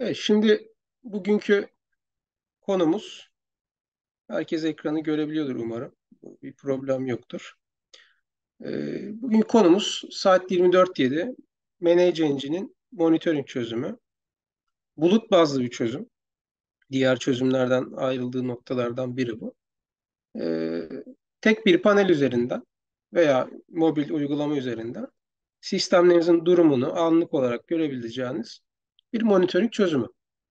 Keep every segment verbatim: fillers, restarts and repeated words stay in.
Evet, şimdi bugünkü konumuz, herkes ekranı görebiliyordur umarım. Bir problem yoktur. Ee, bugünkü konumuz saat yirmi dört yedi Manage Engine'in monitoring çözümü. Bulut bazlı bir çözüm. Diğer çözümlerden ayrıldığı noktalardan biri bu. Ee, Tek bir panel üzerinden veya mobil uygulama üzerinden sistemlerinizin durumunu anlık olarak görebileceğiniz bir monitoring çözümü.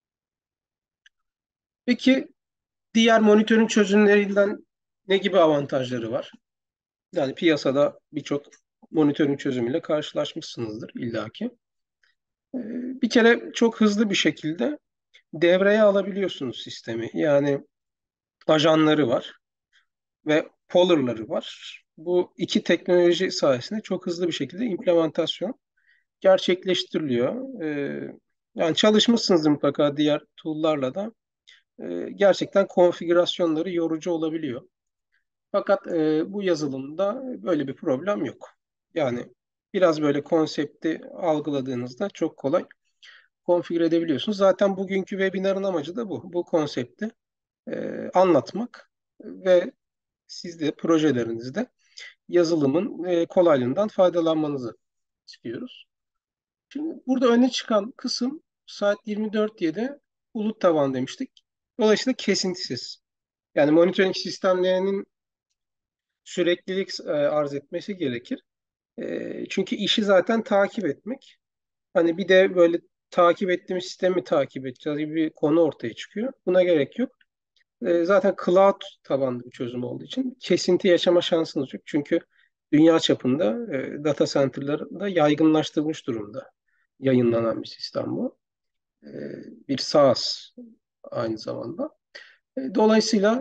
Peki diğer monitoring çözümlerinden ne gibi avantajları var? Yani piyasada birçok monitörün çözümüyle karşılaşmışsınızdır illaki. Ee, Bir kere çok hızlı bir şekilde devreye alabiliyorsunuz sistemi. Yani ajanları var ve poller'ları var. Bu iki teknoloji sayesinde çok hızlı bir şekilde implementasyon gerçekleştiriliyor. Ee, yani çalışmışsınızdır mutlaka diğer tool'larla da. Ee, gerçekten konfigürasyonları yorucu olabiliyor. Fakat e, bu yazılımda böyle bir problem yok. Yani biraz böyle konsepti algıladığınızda çok kolay konfigüre edebiliyorsunuz. Zaten bugünkü webinarın amacı da bu. Bu konsepti e, anlatmak ve siz de projelerinizde yazılımın e, kolaylığından faydalanmanızı istiyoruz. Şimdi burada öne çıkan kısım saat yirmi dört yedi bulut taban demiştik. Dolayısıyla kesintisiz. Yani monitoring sistemlerinin süreklilik e, arz etmesi gerekir. E, çünkü işi zaten takip etmek. Hani bir de böyle takip ettiğimiz sistemi takip edeceğiz gibi bir konu ortaya çıkıyor. Buna gerek yok. E, zaten cloud tabanlı bir çözüm olduğu için kesinti yaşama şansınız yok. Çünkü dünya çapında e, data center'larda yaygınlaştırılmış durumda yayınlanan bir sistem bu. E, Bir SaaS aynı zamanda. E, dolayısıyla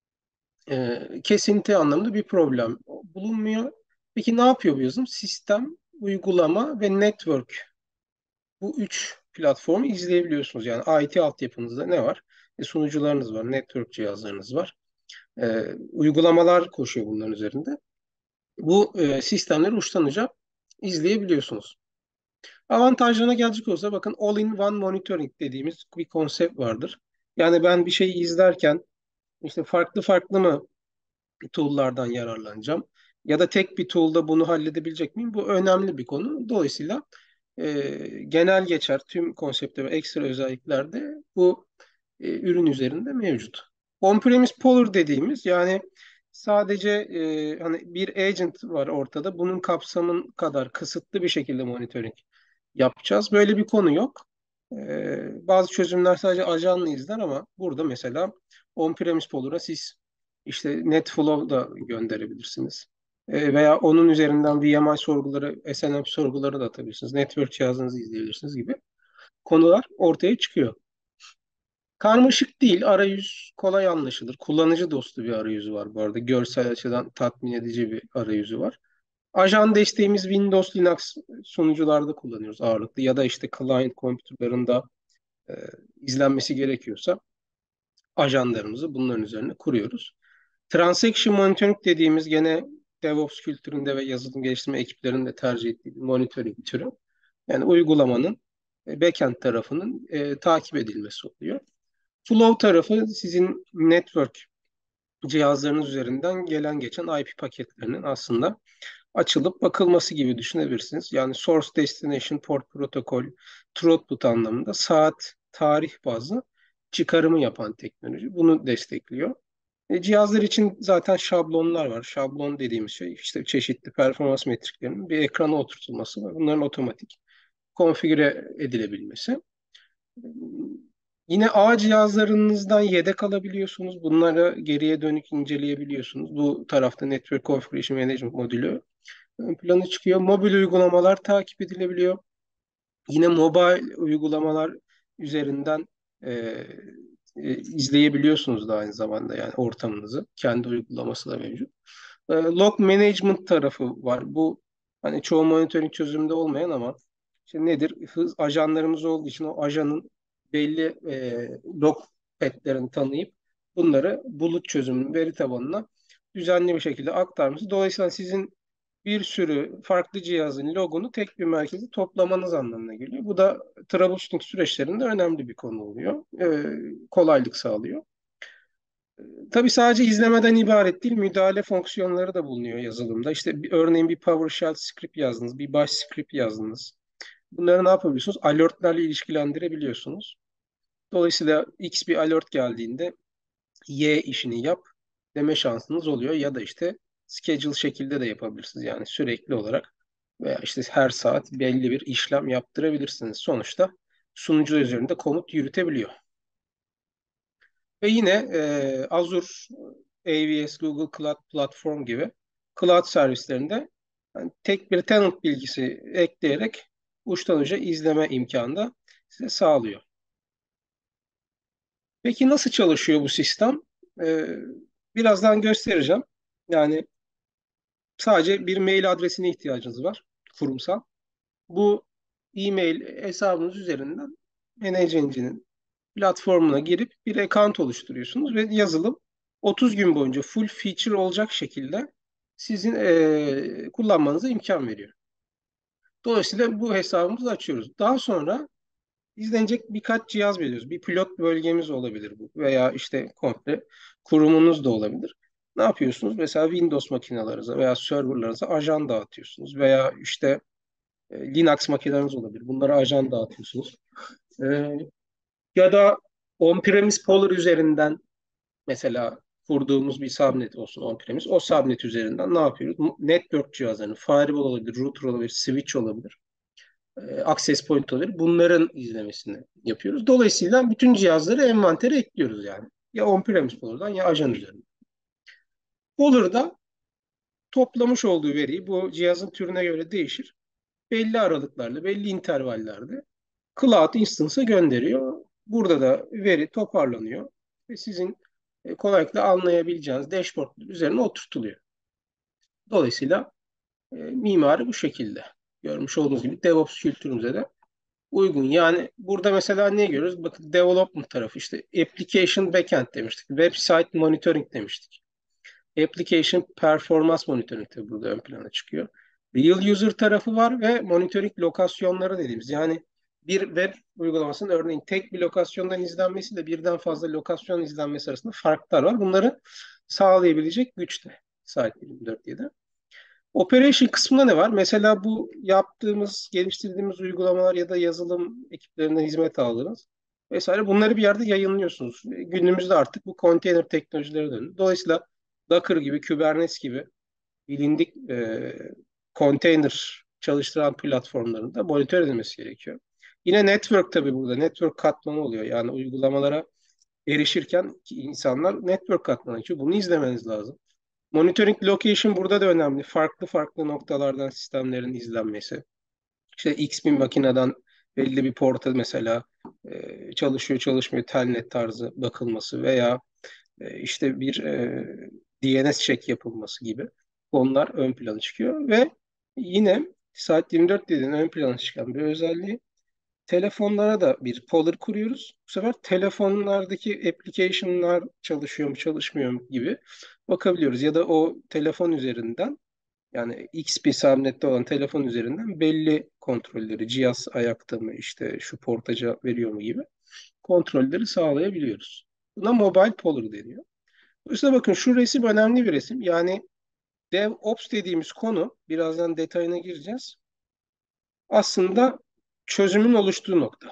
e, kesinti anlamında bir problem bulunmuyor. Peki ne yapıyor bu yazılım? Sistem, uygulama ve network. Bu üç platformu izleyebiliyorsunuz. Yani I T altyapınızda ne var? E, sunucularınız var, network cihazlarınız var. E, uygulamalar koşuyor bunların üzerinde. Bu e, sistemleri uçtan uca izleyebiliyorsunuz. Avantajlarına gelecek olsa bakın all-in-one monitoring dediğimiz bir konsept vardır. Yani ben bir şeyi izlerken işte farklı farklı mı tool'lardan yararlanacağım? Ya da tek bir tool'da bunu halledebilecek miyim? Bu önemli bir konu. Dolayısıyla e, genel geçer tüm konsepte ve ekstra özelliklerde bu e, ürün üzerinde mevcut. On-premise power dediğimiz yani sadece e, hani bir agent var ortada. Bunun kapsamın kadar kısıtlı bir şekilde monitoring yapacağız. Böyle bir konu yok. E, bazı çözümler sadece ajanla izler ama burada mesela on-premise power'a siz işte NetFlow da gönderebilirsiniz. E, veya onun üzerinden V M I sorguları, S N M P sorguları da atabilirsiniz. Network cihazınızı izleyebilirsiniz gibi konular ortaya çıkıyor. Karmaşık değil, arayüz kolay anlaşılır. Kullanıcı dostu bir arayüzü var bu arada. Görsel açıdan tatmin edici bir arayüzü var. Ajan desteğimiz Windows, Linux sunucularda kullanıyoruz ağırlıklı ya da işte client computerlarında e, izlenmesi gerekiyorsa ajanlarımızı bunların üzerine kuruyoruz. Transaction monitoring dediğimiz gene DevOps kültüründe ve yazılım geliştirme ekiplerinin de tercih ettiği bir monitoring türü. Yani uygulamanın e, backend tarafının e, takip edilmesi oluyor. Flow tarafı sizin network cihazlarınız üzerinden gelen geçen I P paketlerinin aslında açılıp bakılması gibi düşünebilirsiniz. Yani source destination port protokol, throughput anlamında saat, tarih bazlı çıkarımı yapan teknoloji. Bunu destekliyor. E, cihazlar için zaten şablonlar var. Şablon dediğimiz şey işte çeşitli performans metriklerinin bir ekrana oturtulması ve bunların otomatik konfigüre edilebilmesi. Yine ağ cihazlarınızdan yedek alabiliyorsunuz. Bunları geriye dönük inceleyebiliyorsunuz. Bu tarafta Network Configuration Management modülü ön plana çıkıyor. Mobil uygulamalar takip edilebiliyor. Yine mobil uygulamalar üzerinden e, e, izleyebiliyorsunuz da aynı zamanda yani ortamınızı. Kendi uygulaması da mevcut. E, log management tarafı var. Bu hani çoğu monitoring çözümünde olmayan ama işte nedir? Hız ajanlarımız olduğu için o ajanın belli e, log petlerini tanıyıp bunları bulut çözümünün veri tabanına düzenli bir şekilde aktarması. Dolayısıyla sizin bir sürü farklı cihazın logunu tek bir merkeze toplamanız anlamına geliyor. Bu da troubleshooting süreçlerinde önemli bir konu oluyor. Ee, kolaylık sağlıyor. Tabii sadece izlemeden ibaret değil, müdahale fonksiyonları da bulunuyor yazılımda. İşte bir, örneğin bir PowerShell script yazdınız, bir bash script yazdınız. Bunları ne yapabiliyorsunuz? Alertlerle ilişkilendirebiliyorsunuz. Dolayısıyla X bir alert geldiğinde Y işini yap deme şansınız oluyor. Ya da işte schedule şekilde de yapabilirsiniz. Yani sürekli olarak veya işte her saat belli bir işlem yaptırabilirsiniz. Sonuçta sunucu üzerinde komut yürütebiliyor. Ve yine e, Azure, A W S, Google Cloud Platform gibi cloud servislerinde yani tek bir tenant bilgisi ekleyerek uçtan uca izleme imkanı da size sağlıyor. Peki nasıl çalışıyor bu sistem? E, birazdan göstereceğim. Yani sadece bir mail adresine ihtiyacınız var, kurumsal. Bu e-mail hesabınız üzerinden Manage Engine'in platformuna girip bir account oluşturuyorsunuz ve yazılım otuz gün boyunca full feature olacak şekilde sizin eee, kullanmanıza imkan veriyor. Dolayısıyla bu hesabımızı açıyoruz. Daha sonra izlenecek birkaç cihaz veriyoruz. Bir pilot bölgemiz olabilir bu veya işte komple kurumunuz da olabilir. Ne yapıyorsunuz? Mesela Windows makinelerinize veya serverlarınıza ajan dağıtıyorsunuz veya işte e, Linux makineleriniz olabilir. Bunlara ajan dağıtıyorsunuz. E, ya da on-premise Polar üzerinden mesela kurduğumuz bir subnet olsun on-premise. O subnet üzerinden ne yapıyoruz? Network cihazlarını, firewall olabilir, router olabilir, switch olabilir, e, access point olabilir. Bunların izlemesini yapıyoruz. Dolayısıyla bütün cihazları envantere ekliyoruz yani. Ya on-premise Polar'dan ya ajan üzerinden. Polar'da toplamış olduğu veriyi bu cihazın türüne göre değişir. Belli aralıklarla, belli intervallerde Cloud Instance'a gönderiyor. Burada da veri toparlanıyor ve sizin e, kolaylıkla anlayabileceğiniz dashboard üzerine oturtuluyor. Dolayısıyla e, mimari bu şekilde. Görmüş olduğunuz gibi DevOps kültürümüze de uygun. Yani burada mesela ne görüyoruz? Bakın development tarafı işte application backend demiştik. Website monitoring demiştik. Application performans monitoring de burada ön plana çıkıyor. Real user tarafı var ve monitoring lokasyonları dediğimiz. Yani bir web uygulamasının örneğin tek bir lokasyondan izlenmesiyle birden fazla lokasyon izlenmesi arasında farklar var. Bunları sağlayabilecek güçte sahip yirmi dört yedi. Operation kısmında ne var? Mesela bu yaptığımız, geliştirdiğimiz uygulamalar ya da yazılım ekiplerinden hizmet aldınız vesaire. Bunları bir yerde yayınlıyorsunuz. Günümüzde artık bu konteyner teknolojileri döndü. Dolayısıyla Docker gibi, Kubernetes gibi bilindik e, konteyner çalıştıran platformların da monitör edilmesi gerekiyor. Yine network tabii burada. Network katmanı oluyor. Yani uygulamalara erişirken insanlar network katmanı açıyor. Bunu izlemeniz lazım. Monitoring location burada da önemli. Farklı farklı noktalardan sistemlerin izlenmesi. İşte X bir makineden belli bir porta mesela e, çalışıyor çalışmıyor telnet tarzı bakılması veya e, işte bir e, D N S check yapılması gibi konular ön plana çıkıyor ve yine saat yirmi dört dediğin ön plana çıkan bir özelliği telefonlara da bir polder kuruyoruz. Bu sefer telefonlardaki application'lar çalışıyor mu çalışmıyor mu gibi bakabiliyoruz. Ya da o telefon üzerinden yani X bir subnette olan telefon üzerinden belli kontrolleri cihaz ayakta mı işte şu porta cevap veriyor mu gibi kontrolleri sağlayabiliyoruz. Buna mobile poller deniyor. Dolayısıyla bakın şu resim önemli bir resim. Yani DevOps dediğimiz konu birazdan detayına gireceğiz. Aslında çözümün oluştuğu nokta.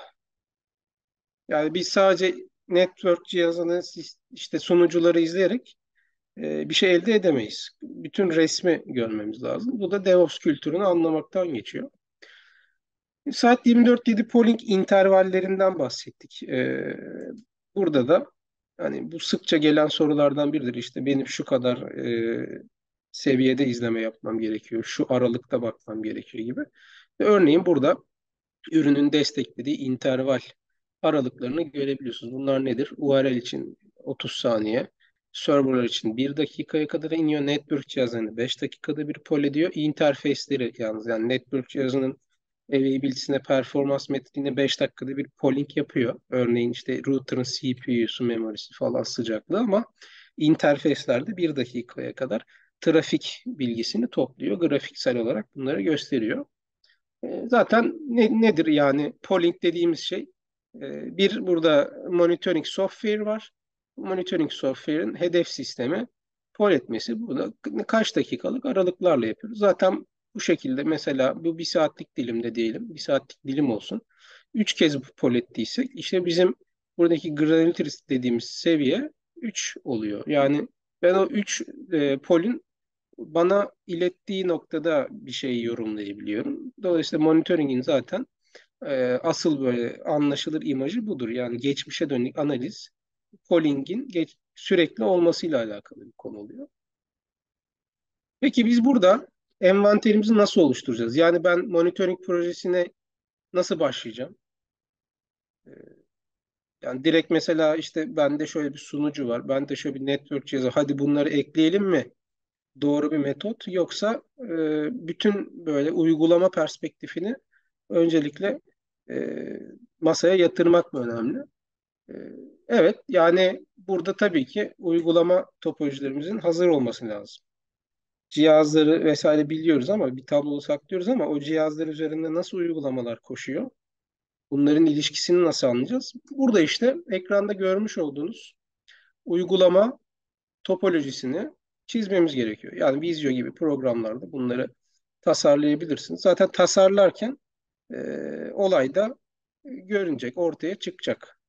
Yani biz sadece network cihazını işte sunucuları izleyerek e, bir şey elde edemeyiz. Bütün resmi görmemiz lazım. Bu da DevOps kültürünü anlamaktan geçiyor. Saat yirmi dört yedi polling intervallerinden bahsettik. E, burada da hani bu sıkça gelen sorulardan biridir. İşte benim şu kadar e, seviyede izleme yapmam gerekiyor, şu aralıkta bakmam gerekiyor gibi. Ve örneğin burada ürünün desteklediği interval aralıklarını görebiliyorsunuz. Bunlar nedir? U R L için otuz saniye, serverlar için bir dakikaya kadar iniyor. Network cihazlarını beş dakikada bir poll ediyor. Interface'leri yalnız yani network cihazının availability'sine performans metriğine beş dakikada bir polling yapıyor. Örneğin işte router'ın C P U'su, memorisi falan sıcaklığı ama interface'lerde bir dakikaya kadar. trafik bilgisini topluyor. Grafiksel olarak bunları gösteriyor. E, zaten ne, nedir yani polling dediğimiz şey? E, bir burada monitoring software var. Monitoring software'in hedef sistemi poll etmesi. Burada kaç dakikalık aralıklarla yapıyoruz. Zaten bu şekilde mesela bu bir saatlik dilimde diyelim. Bir saatlik dilim olsun. Üç kez poll ettiysek işte bizim buradaki granularity dediğimiz seviye üç oluyor. Yani ben o üç e, poll'ün bana ilettiği noktada bir şey yorumlayabiliyorum. Dolayısıyla monitoringin zaten e, asıl böyle anlaşılır imajı budur. Yani geçmişe dönük analiz, polling'in geç, sürekli olmasıyla alakalı bir konu oluyor. Peki biz burada envanterimizi nasıl oluşturacağız? Yani ben monitoring projesine nasıl başlayacağım? Yani direkt mesela işte bende şöyle bir sunucu var, bende şöyle bir network cihazı, hadi bunları ekleyelim mi? Doğru bir metot yoksa e, bütün böyle uygulama perspektifini öncelikle e, masaya yatırmak mı önemli? E, evet yani burada tabii ki uygulama topolojilerimizin hazır olması lazım. Cihazları vesaire biliyoruz ama bir tabloda saklıyoruz ama o cihazlar üzerinde nasıl uygulamalar koşuyor? Bunların ilişkisini nasıl anlayacağız? Burada işte ekranda görmüş olduğunuz uygulama topolojisini çizmemiz gerekiyor. Yani Visio gibi programlarda bunları tasarlayabilirsiniz. Zaten tasarlarken e, olay da görünecek, ortaya çıkacak.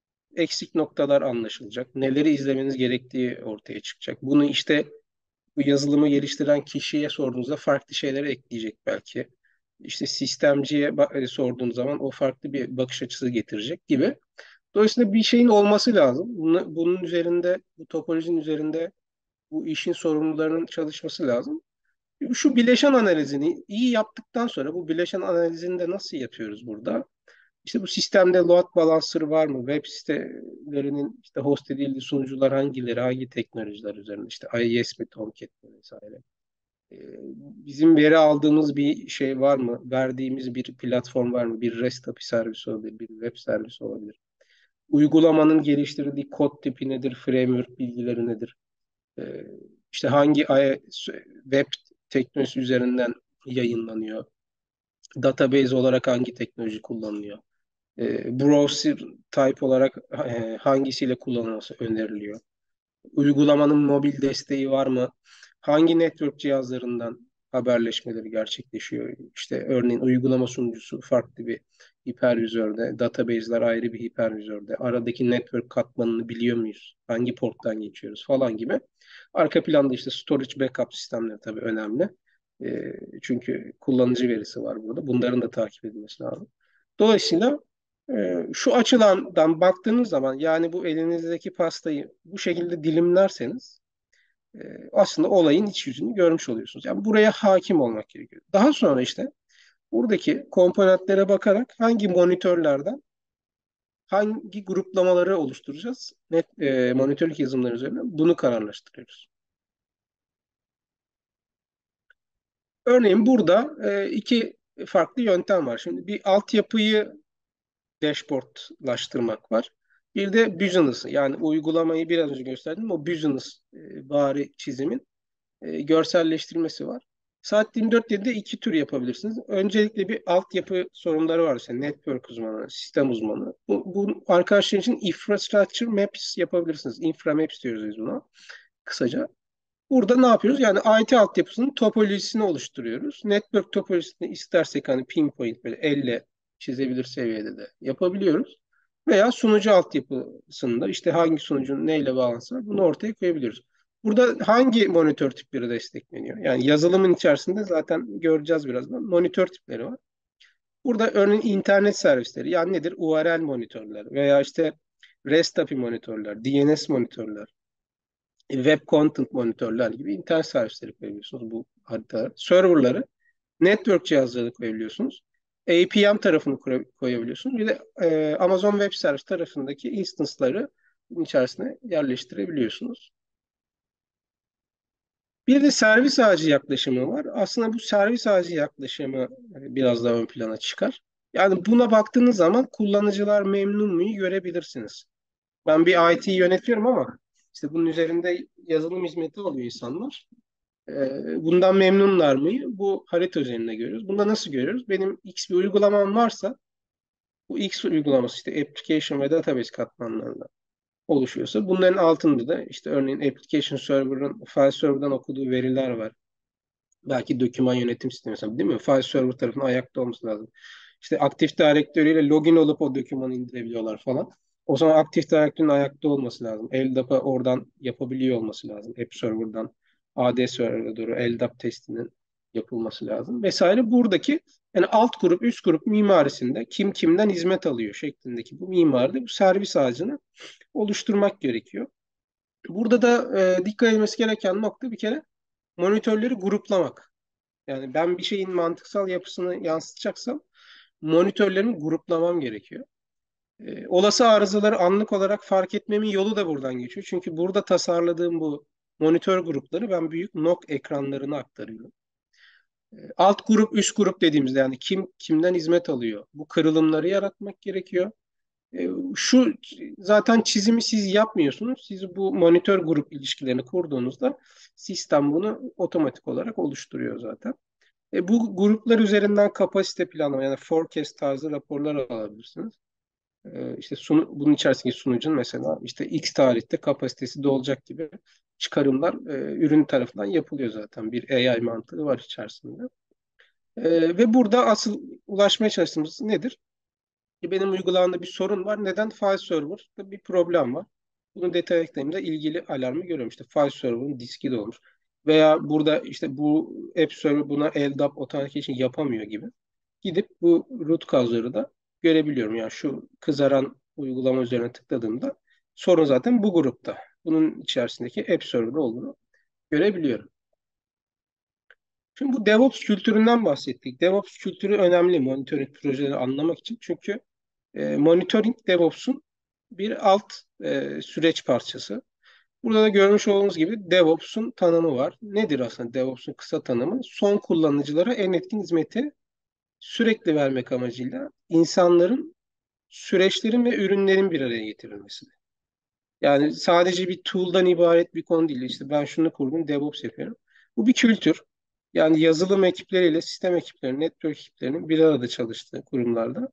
Eksik noktalar anlaşılacak. Neleri izlemeniz gerektiği ortaya çıkacak. Bunu işte bu yazılımı geliştiren kişiye sorduğunuzda farklı şeyler ekleyecek belki. İşte sistemciye ba- e, sorduğunuz zaman o farklı bir bakış açısı getirecek gibi. Dolayısıyla bir şeyin olması lazım. Bunu- bunun üzerinde, bu topolojinin üzerinde bu işin sorumlularının çalışması lazım. Şu bileşen analizini iyi yaptıktan sonra bu bileşen analizini de nasıl yapıyoruz burada? İşte bu sistemde load balancer var mı? Web sitelerinin işte host edildiği sunucular hangileri, hangi teknolojiler üzerinde? İşte I I S mi, Tomcat mi vesaire. Ee, Bizim veri aldığımız bir şey var mı? Verdiğimiz bir platform var mı? Bir REST A P I servisi olabilir, bir web servisi olabilir. Uygulamanın geliştirdiği kod tipi nedir? Framework bilgileri nedir? Ee, işte hangi web teknolojisi üzerinden yayınlanıyor? Database olarak hangi teknoloji kullanılıyor? Ee, browser type olarak e, hangisiyle kullanılması öneriliyor? Uygulamanın mobil desteği var mı? Hangi network cihazlarından haberleşmeleri gerçekleşiyor? İşte örneğin uygulama sunucusu farklı bir hipervizörde, database'ler ayrı bir hipervizörde. Aradaki network katmanını biliyor muyuz? Hangi porttan geçiyoruz falan gibi. Arka planda işte storage backup sistemleri tabii önemli. E, çünkü kullanıcı verisi var burada. Bunların da takip edilmesi lazım. Dolayısıyla e, şu açıdan baktığınız zaman yani bu elinizdeki pastayı bu şekilde dilimlerseniz e, aslında olayın iç yüzünü görmüş oluyorsunuz. Yani buraya hakim olmak gerekiyor. Daha sonra işte buradaki komponentlere bakarak hangi monitörlerden hangi gruplamaları oluşturacağız? Net e, monitörlük yazılımları üzerine bunu kararlaştırıyoruz. Örneğin burada e, iki farklı yöntem var. Şimdi bir altyapıyı dashboardlaştırmak var. Bir de business'ı yani uygulamayı biraz önce gösterdim o business e, bari çizimin e, görselleştirmesi var. Saat yirmi dört yedide iki tür yapabilirsiniz. Öncelikle bir altyapı sorunları var. İşte network uzmanı, sistem uzmanı. Bu, bu arkadaşlar için infrastructure maps yapabilirsiniz. Infra maps diyoruz biz buna kısaca. Burada ne yapıyoruz? Yani I T altyapısının topolojisini oluşturuyoruz. Network topolojisini istersek hani pinpoint böyle elle çizebilir seviyede de yapabiliyoruz. Veya sunucu altyapısında işte hangi sunucunun neyle bağlantısı var bunu ortaya koyabiliyoruz. Burada hangi monitör tipleri destekleniyor? Yani yazılımın içerisinde zaten göreceğiz birazdan. Monitör tipleri var. Burada örneğin internet servisleri yani nedir? U R L monitörler veya işte REST A P I monitörler, D N S monitörler web content monitörler gibi internet servisleri koyabiliyorsunuz bu haritalara. Serverları, network cihazları koyabiliyorsunuz. A P M tarafını koyabiliyorsunuz. Bir de e, Amazon Web Service tarafındaki instance'ları içerisine yerleştirebiliyorsunuz. Bir de servis ağacı yaklaşımı var. Aslında bu servis ağacı yaklaşımı e, biraz daha ön plana çıkar. Yani buna baktığınız zaman kullanıcılar memnun muyu görebilirsiniz. Ben bir I T yönetiyorum ama işte bunun üzerinde yazılım hizmeti alıyor insanlar. Ee, bundan memnunlar mı? Bu harita üzerinde görüyoruz. Bunda nasıl görüyoruz? Benim X bir uygulamam varsa bu X uygulaması işte application ve database katmanlarından oluşuyorsa bunların altında da işte örneğin application server'ın file server'dan okuduğu veriler var. Belki doküman yönetim sistemi mesela değil mi? File server tarafının ayakta olması lazım. İşte Active Directory ile login olup o dokümanı indirebiliyorlar falan. O zaman Active Directory'nin ayakta olması lazım. L D A P'a oradan yapabiliyor olması lazım. App Server'dan A D Server'a doğru L D A P testinin yapılması lazım. Vesaire buradaki yani alt grup, üst grup mimarisinde kim kimden hizmet alıyor şeklindeki bu mimaride bu servis ağacını oluşturmak gerekiyor. Burada da e, dikkat edilmesi gereken nokta bir kere monitörleri gruplamak. Yani ben bir şeyin mantıksal yapısını yansıtacaksam monitörlerimi gruplamam gerekiyor. Ee, olası arızaları anlık olarak fark etmemin yolu da buradan geçiyor. Çünkü burada tasarladığım bu monitör grupları ben büyük nok ekranlarına aktarıyorum. Ee, alt grup, üst grup dediğimizde yani kim kimden hizmet alıyor? Bu kırılımları yaratmak gerekiyor. Ee, şu zaten çizimi siz yapmıyorsunuz. Siz bu monitör grup ilişkilerini kurduğunuzda sistem bunu otomatik olarak oluşturuyor zaten. E, bu gruplar üzerinden kapasite planlama yani forecast tarzı raporlar alabilirsiniz. E, işte sunu, bunun içerisindeki sunucun mesela işte X tarihte kapasitesi dolacak gibi çıkarımlar e, ürün tarafından yapılıyor zaten. Bir A I mantığı var içerisinde. E, ve burada asıl ulaşmaya çalıştığımız nedir? E, benim uygulamamda bir sorun var. Neden? File server'da bir problem var. Bunu detay eklediğimde ilgili alarmı görüyorum. İşte file server'ın diski dolmuş. Veya burada işte bu app server buna L D A P authentication yapamıyor gibi. Gidip bu root cause'ları da görebiliyorum. Yani şu kızaran uygulama üzerine tıkladığımda sorun zaten bu grupta. Bunun içerisindeki app server'da olduğunu görebiliyorum. Şimdi bu DevOps kültüründen bahsettik. DevOps kültürü önemli monitoring projeleri anlamak için. Çünkü e, monitoring DevOps'un bir alt e, süreç parçası. Burada da görmüş olduğunuz gibi DevOps'un tanımı var. Nedir aslında DevOps'un kısa tanımı? Son kullanıcılara en etkin hizmeti sürekli vermek amacıyla insanların, süreçlerin ve ürünlerin bir araya getirilmesi. Yani sadece bir tool'dan ibaret bir konu değil. İşte ben şunu kurdum, DevOps yapıyorum. Bu bir kültür. Yani yazılım ekipleriyle sistem ekiplerinin, network ekiplerinin bir arada çalıştığı kurumlarda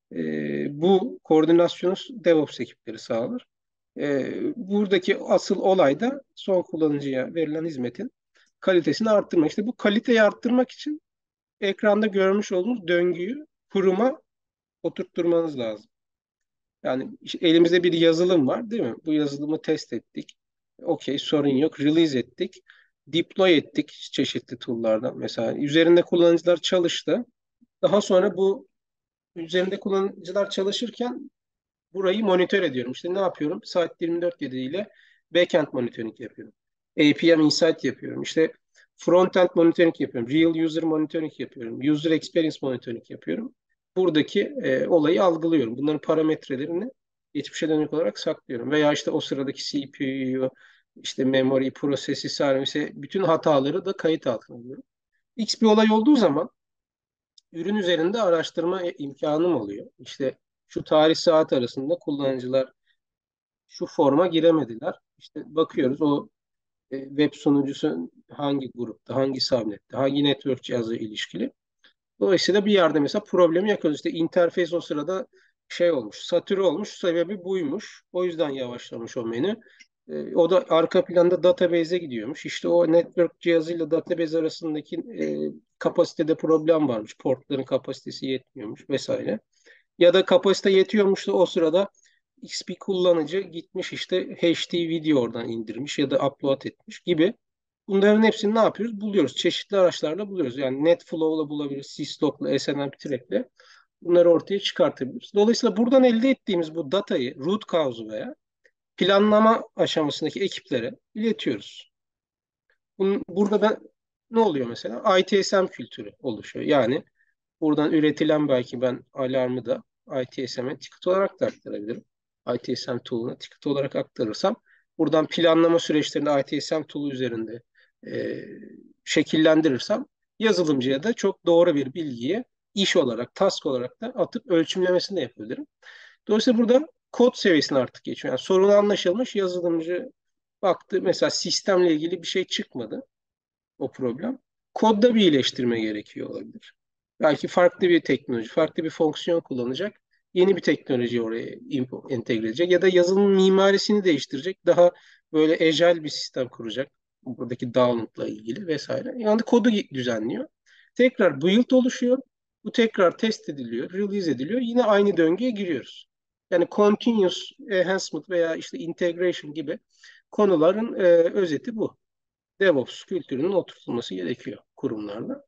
e, bu koordinasyonu DevOps ekipleri sağlar. E, buradaki asıl olay da son kullanıcıya verilen hizmetin kalitesini arttırmak. İşte bu kaliteyi arttırmak için ekranda görmüş olduğunuz döngüyü kuruma oturtturmanız lazım. Yani işte elimizde bir yazılım var, değil mi? Bu yazılımı test ettik. Okey, sorun yok. Release ettik. Deploy ettik çeşitli tool'lardan. Mesela üzerinde kullanıcılar çalıştı. Daha sonra bu üzerinde kullanıcılar çalışırken burayı monitör ediyorum. İşte ne yapıyorum? Saat yirmi dört yedi ile backend monitoring yapıyorum. A P M Insight yapıyorum. İşte frontend monitoring yapıyorum. Real user monitoring yapıyorum. User experience monitoring yapıyorum. Buradaki e, olayı algılıyorum. Bunların parametrelerini geçmişe dönük olarak saklıyorum. Veya işte o sıradaki C P U'yu, işte memory, prosesi, servisi, bütün hataları da kayıt altına alıyorum. X bir olay olduğu zaman ürün üzerinde araştırma imkanım oluyor. İşte şu tarih saat arasında kullanıcılar şu forma giremediler. İşte bakıyoruz o e, web sunucusu hangi grupta, hangi subnette, hangi network cihazı ilişkili. Dolayısıyla bir yerde mesela problemi yakıyoruz. İşte interfez o sırada şey olmuş, satüre olmuş, sebebi buymuş. O yüzden yavaşlamış o menü. E, o da arka planda database'e gidiyormuş. İşte o network cihazıyla database arasındaki e, kapasitede problem varmış. Portların kapasitesi yetmiyormuş vesaire. Ya da kapasite yetiyormuş da o sırada X bir kullanıcı gitmiş işte H D video oradan indirmiş ya da upload etmiş gibi. Bunların hepsini ne yapıyoruz? Buluyoruz. Çeşitli araçlarla buluyoruz. Yani NetFlow'la bulabiliriz, Syslog'la, S N M P Track'le bunları ortaya çıkartabiliriz. Dolayısıyla buradan elde ettiğimiz bu datayı root cause'u veya planlama aşamasındaki ekiplere iletiyoruz. Bunun, burada ben ne oluyor mesela? I T S M kültürü oluşuyor. Yani buradan üretilen belki ben alarmı da I T S M'e ticket olarak da aktarabilirim. I T S M tool'una ticket olarak aktarırsam buradan planlama süreçlerini I T S M tool'u üzerinde e, şekillendirirsem yazılımcıya da çok doğru bir bilgiyi iş olarak, task olarak da atıp ölçümlemesini de yapabilirim. Dolayısıyla burada kod seviyesine artık geçiyor. Yani sorun anlaşılmış yazılımcı baktı mesela sistemle ilgili bir şey çıkmadı. o problem. Kodda bir iyileştirme gerekiyor olabilir. Belki farklı bir teknoloji, farklı bir fonksiyon kullanacak. Yeni bir teknoloji oraya impo- entegre edecek. Ya da yazılım mimarisini değiştirecek. Daha böyle ecel bir sistem kuracak. Buradaki download'la ilgili vesaire. Yani kodu düzenliyor. Tekrar build oluşuyor. Bu tekrar test ediliyor, release ediliyor. Yine aynı döngüye giriyoruz. Yani continuous enhancement veya işte integration gibi konuların e, özeti bu. DevOps kültürünün oturtulması gerekiyor kurumlarda.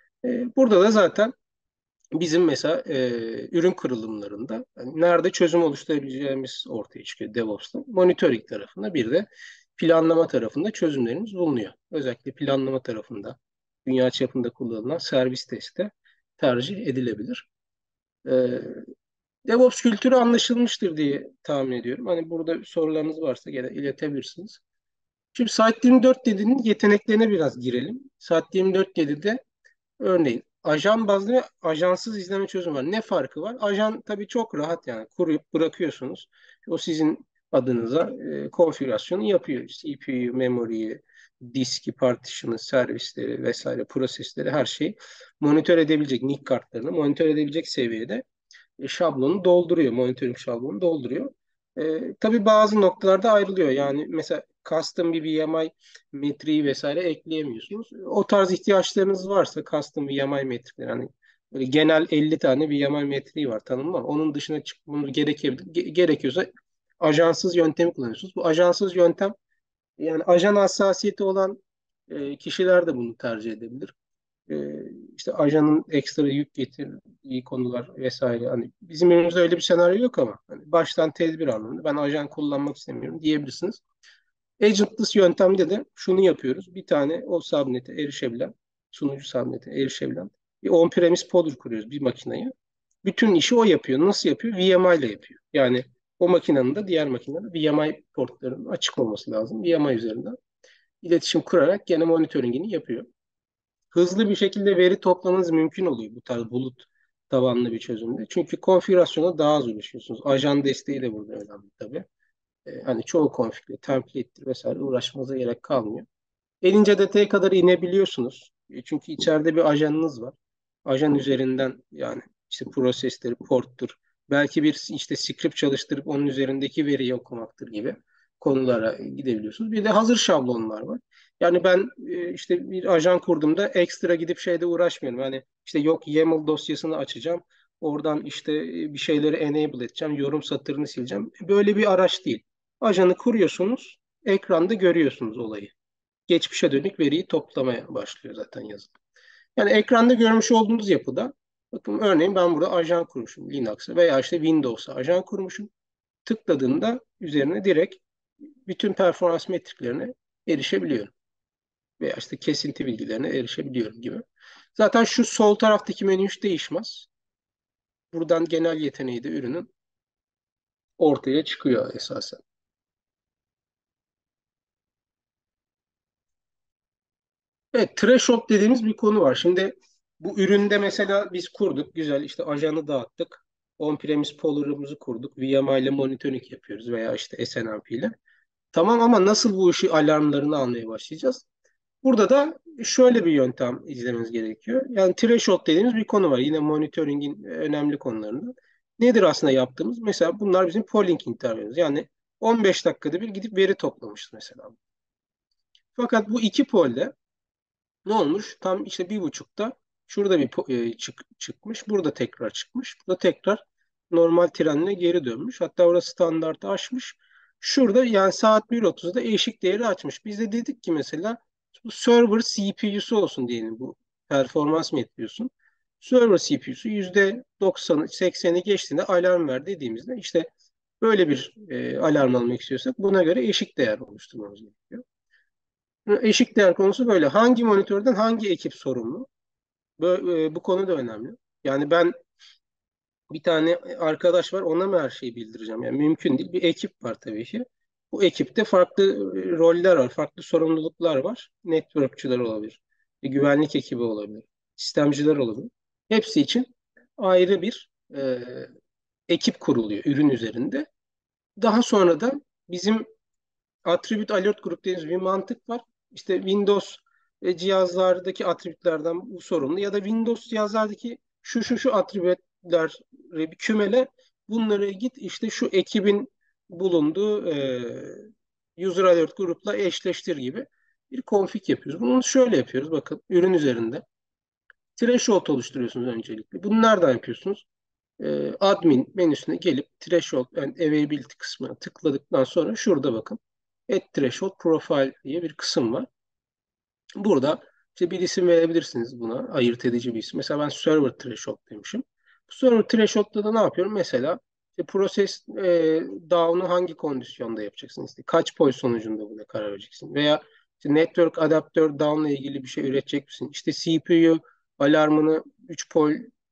E, burada da zaten bizim mesela e, ürün kırılımlarında yani nerede çözüm oluşturabileceğimiz ortaya çıkıyor DevOps'ta. Monitoring tarafında bir de planlama tarafında çözümlerimiz bulunuyor. Özellikle planlama tarafında dünya çapında kullanılan servis testi tercih edilebilir. E, DevOps kültürü anlaşılmıştır diye tahmin ediyorum. Hani burada sorularınız varsa gene iletebilirsiniz. Şimdi Saat yirmi dört yedi'nin yeteneklerine biraz girelim. Saat yirmi dört yedi'de örneğin ajan bazlı ve ajansız izleme çözümü var. Ne farkı var? Ajan tabii çok rahat yani kuruyup bırakıyorsunuz. O sizin adınıza e, konfigürasyonu yapıyor. C P U, memoriyi, diski, partition'ı, servisleri vesaire, prosesleri her şeyi monitör edebilecek, N I C kartlarını monitör edebilecek seviyede e, şablonu dolduruyor, monitoring şablonu dolduruyor. E, tabii bazı noktalarda ayrılıyor. Yani mesela custom bir V M I metriği vesaire ekleyemiyorsunuz. O tarz ihtiyaçlarınız varsa custom V M I metrikleri hani böyle genel elli tane V M I metriği var tanımlı ama onun dışına çıkmanız gerekebilir. Ge- gerekiyorsa ajansız yöntemi kullanıyorsunuz. Bu ajansız yöntem yani ajan hassasiyeti olan e, kişiler de bunu tercih edebilir. E, işte ajanın ekstra yük getirdiği konular vesaire. Hani bizim önümüzde öyle bir senaryo yok ama hani baştan tedbir anlamında ben ajan kullanmak istemiyorum diyebilirsiniz. Agentless yöntemde de şunu yapıyoruz. Bir tane o subnet'e erişebilen, sunucu subnet'e erişebilen bir on-premise podder kuruyoruz bir makineye. Bütün işi o yapıyor. Nasıl yapıyor? V M I ile yapıyor. Yani o makinenin de diğer makinenin V M I portlarının açık olması lazım. V M I üzerinden iletişim kurarak gene monitoringini yapıyor. Hızlı bir şekilde veri toplamanız mümkün oluyor bu tarz bulut tabanlı bir çözümde. Çünkü konfigürasyona daha az uğraşıyorsunuz. Ajan desteği de burada önemli tabii. Ee, hani çoğu konfigü, template'tir vesaire uğraşmanıza gerek kalmıyor. Elince detaya kadar inebiliyorsunuz. E, Çünkü içeride bir ajanınız var. Ajan üzerinden yani işte prosesleri, porttur, belki bir işte script çalıştırıp onun üzerindeki veriyi okumaktır gibi konulara gidebiliyorsunuz. Bir de hazır şablonlar var. Yani ben e, işte bir ajan kurduğumda ekstra gidip şeyde uğraşmıyorum. Yani işte yok YAML dosyasını açacağım. Oradan işte e, bir şeyleri enable edeceğim. Yorum satırını sileceğim. Böyle bir araç değil. Ajanı kuruyorsunuz. Ekranda görüyorsunuz olayı. Geçmişe dönük veriyi toplamaya başlıyor zaten yazılım. Yani ekranda görmüş olduğunuz yapıda bakın örneğin ben burada ajan kurmuşum Linux'a veya işte Windows'a ajan kurmuşum. Tıkladığımda üzerine direkt bütün performans metriklerine erişebiliyorum. Veya işte kesinti bilgilerine erişebiliyorum gibi. Zaten şu sol taraftaki menü hiç değişmez. Buradan genel yeteneği de ürünün ortaya çıkıyor esasen. Evet, threshold dediğimiz bir konu var. Şimdi bu üründe mesela biz kurduk, güzel işte ajanı dağıttık. On-premise poller'ımızı kurduk. V M I ile monitoring yapıyoruz veya işte S N M P ile. Tamam ama nasıl bu işi alarmlarını almaya başlayacağız? Burada da şöyle bir yöntem izlememiz gerekiyor. Yani threshold dediğimiz bir konu var. Yine monitoring'in önemli konularından. Nedir aslında yaptığımız? Mesela bunlar bizim polling intervalimiz. Yani on beş dakikada bir gidip veri toplamışız mesela. Fakat bu iki polde ne olmuş? Tam işte bir buçukta şurada bir po- e, çık, çıkmış. Burada tekrar çıkmış. Burada tekrar normal trenle geri dönmüş. Hatta orası standartı aşmış. Şurada yani saat bir otuzda eşik değeri açmış. Biz de dedik ki mesela bu server C P U'su olsun diyelim bu performans metriyorsun. Server C P U'su yüzde doksanı sekseni geçtiğinde alarm ver dediğimizde işte böyle bir e, alarm almak istiyorsak buna göre eşik değer oluşturmamız gerekiyor. Eşik değer konusu böyle. Hangi monitörden hangi ekip sorumlu? Bu, e, bu konu da önemli. Yani ben bir tane arkadaş var ona mı her şeyi bildireceğim? Yani mümkün değil. Bir ekip var tabii ki. Bu ekipte farklı e, roller var, farklı sorumluluklar var. Networkçüler olabilir, bir güvenlik ekibi olabilir, sistemciler olabilir. Hepsi için ayrı bir e, ekip kuruluyor ürün üzerinde. Daha sonra da bizim Attribute Alert Group dediğimiz bir mantık var. İşte Windows e, cihazlardaki atribütlerden bu sorumlu ya da Windows cihazlardaki şu şu şu atribütleri bir kümele, bunları git işte şu ekibin bulunduğu e, user alert grupla eşleştir gibi bir config yapıyoruz. Bunu şöyle yapıyoruz. Bakın ürün üzerinde. Threshold oluşturuyorsunuz öncelikle. Bunu nereden yapıyorsunuz? E, admin menüsüne gelip threshold yani availability kısmına tıkladıktan sonra şurada bakın Add Threshold Profile diye bir kısım var. Burada işte bir isim verebilirsiniz buna. Ayırt edici bir isim. Mesela ben server threshold demişim. Bu server threshold'da da ne yapıyorum? Mesela işte proses e, down'u hangi kondisyonda yapacaksın? İşte kaç pol sonucunda buna karar vereceksin? Veya işte network adaptör down ile ilgili bir şey üretecek misin? İşte C P U alarmını üç pol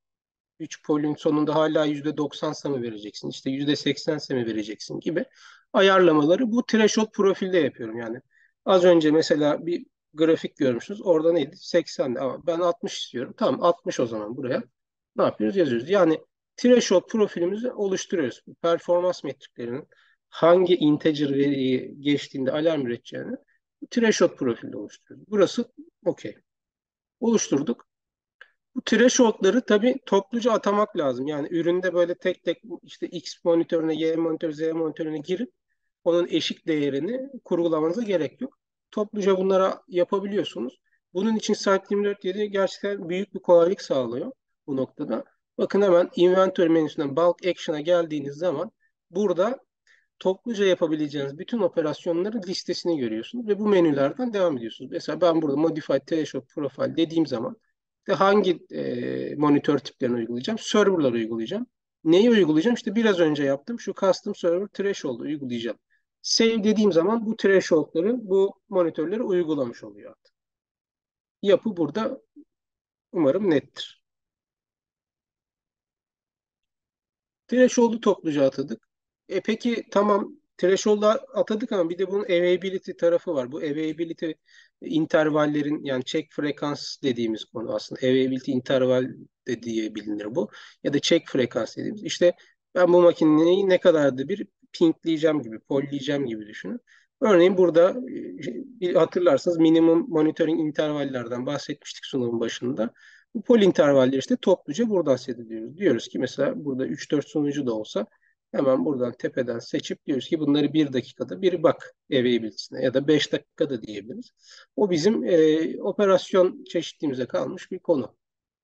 üç polün sonunda hala yüzde doksansa mı vereceksin? İşte yüzde seksense mi vereceksin gibi ayarlamaları bu threshold profilde yapıyorum. Yani az önce mesela bir grafik görmüşsünüz. Orada neydi? seksendi ama ben altmış istiyorum. Tamam altmış o zaman buraya. Ne yapıyoruz? Yazıyoruz. Yani threshold profilimizi oluşturuyoruz. Performans metriklerinin hangi integer veriyi geçtiğinde alarm üreteceğini threshold profilde oluşturuyoruz. Burası okey. Oluşturduk. Bu threshold'ları tabii topluca atamak lazım. Yani üründe böyle tek tek işte X monitörüne, Y monitörüne, Z monitörüne girip onun eşik değerini kurgulamanıza gerek yok. Topluca bunlara yapabiliyorsunuz. Bunun için Site yirmi dört yedi gerçekten büyük bir kolaylık sağlıyor bu noktada. Bakın hemen Inventory menüsünden Bulk Action'a geldiğiniz zaman burada topluca yapabileceğiniz bütün operasyonların listesini görüyorsunuz ve bu menülerden devam ediyorsunuz. Mesela ben burada Modified Threshold Profile dediğim zaman işte hangi e, monitör tiplerini uygulayacağım? Server'ları uygulayacağım. Neyi uygulayacağım? İşte biraz önce yaptım. Şu Custom Server Threshold'u uygulayacağım. Save dediğim zaman bu threshold'ları, bu monitörleri uygulamış oluyor artık. Yapı burada umarım nettir. Threshold'u topluca atadık. E peki tamam threshold'u atadık ama bir de bunun availability tarafı var. Bu availability intervallerin yani check frekans dediğimiz konu aslında. Availability interval de diye bilinir bu. Ya da check frekans dediğimiz. İşte ben bu makineyi ne kadardı bir pingleyeceğim gibi, pollleyeceğim gibi düşünün. Örneğin burada e, hatırlarsanız minimum monitoring intervallerden bahsetmiştik sunumun başında. Bu pol intervalleri işte topluca buradan set ediyoruz. Diyoruz ki mesela burada üç dört sunucu da olsa hemen buradan tepeden seçip diyoruz ki bunları bir dakikada bir bak availability'sine ya da beş dakikada diyebiliriz. O bizim e, operasyon çeşitliğimize kalmış bir konu.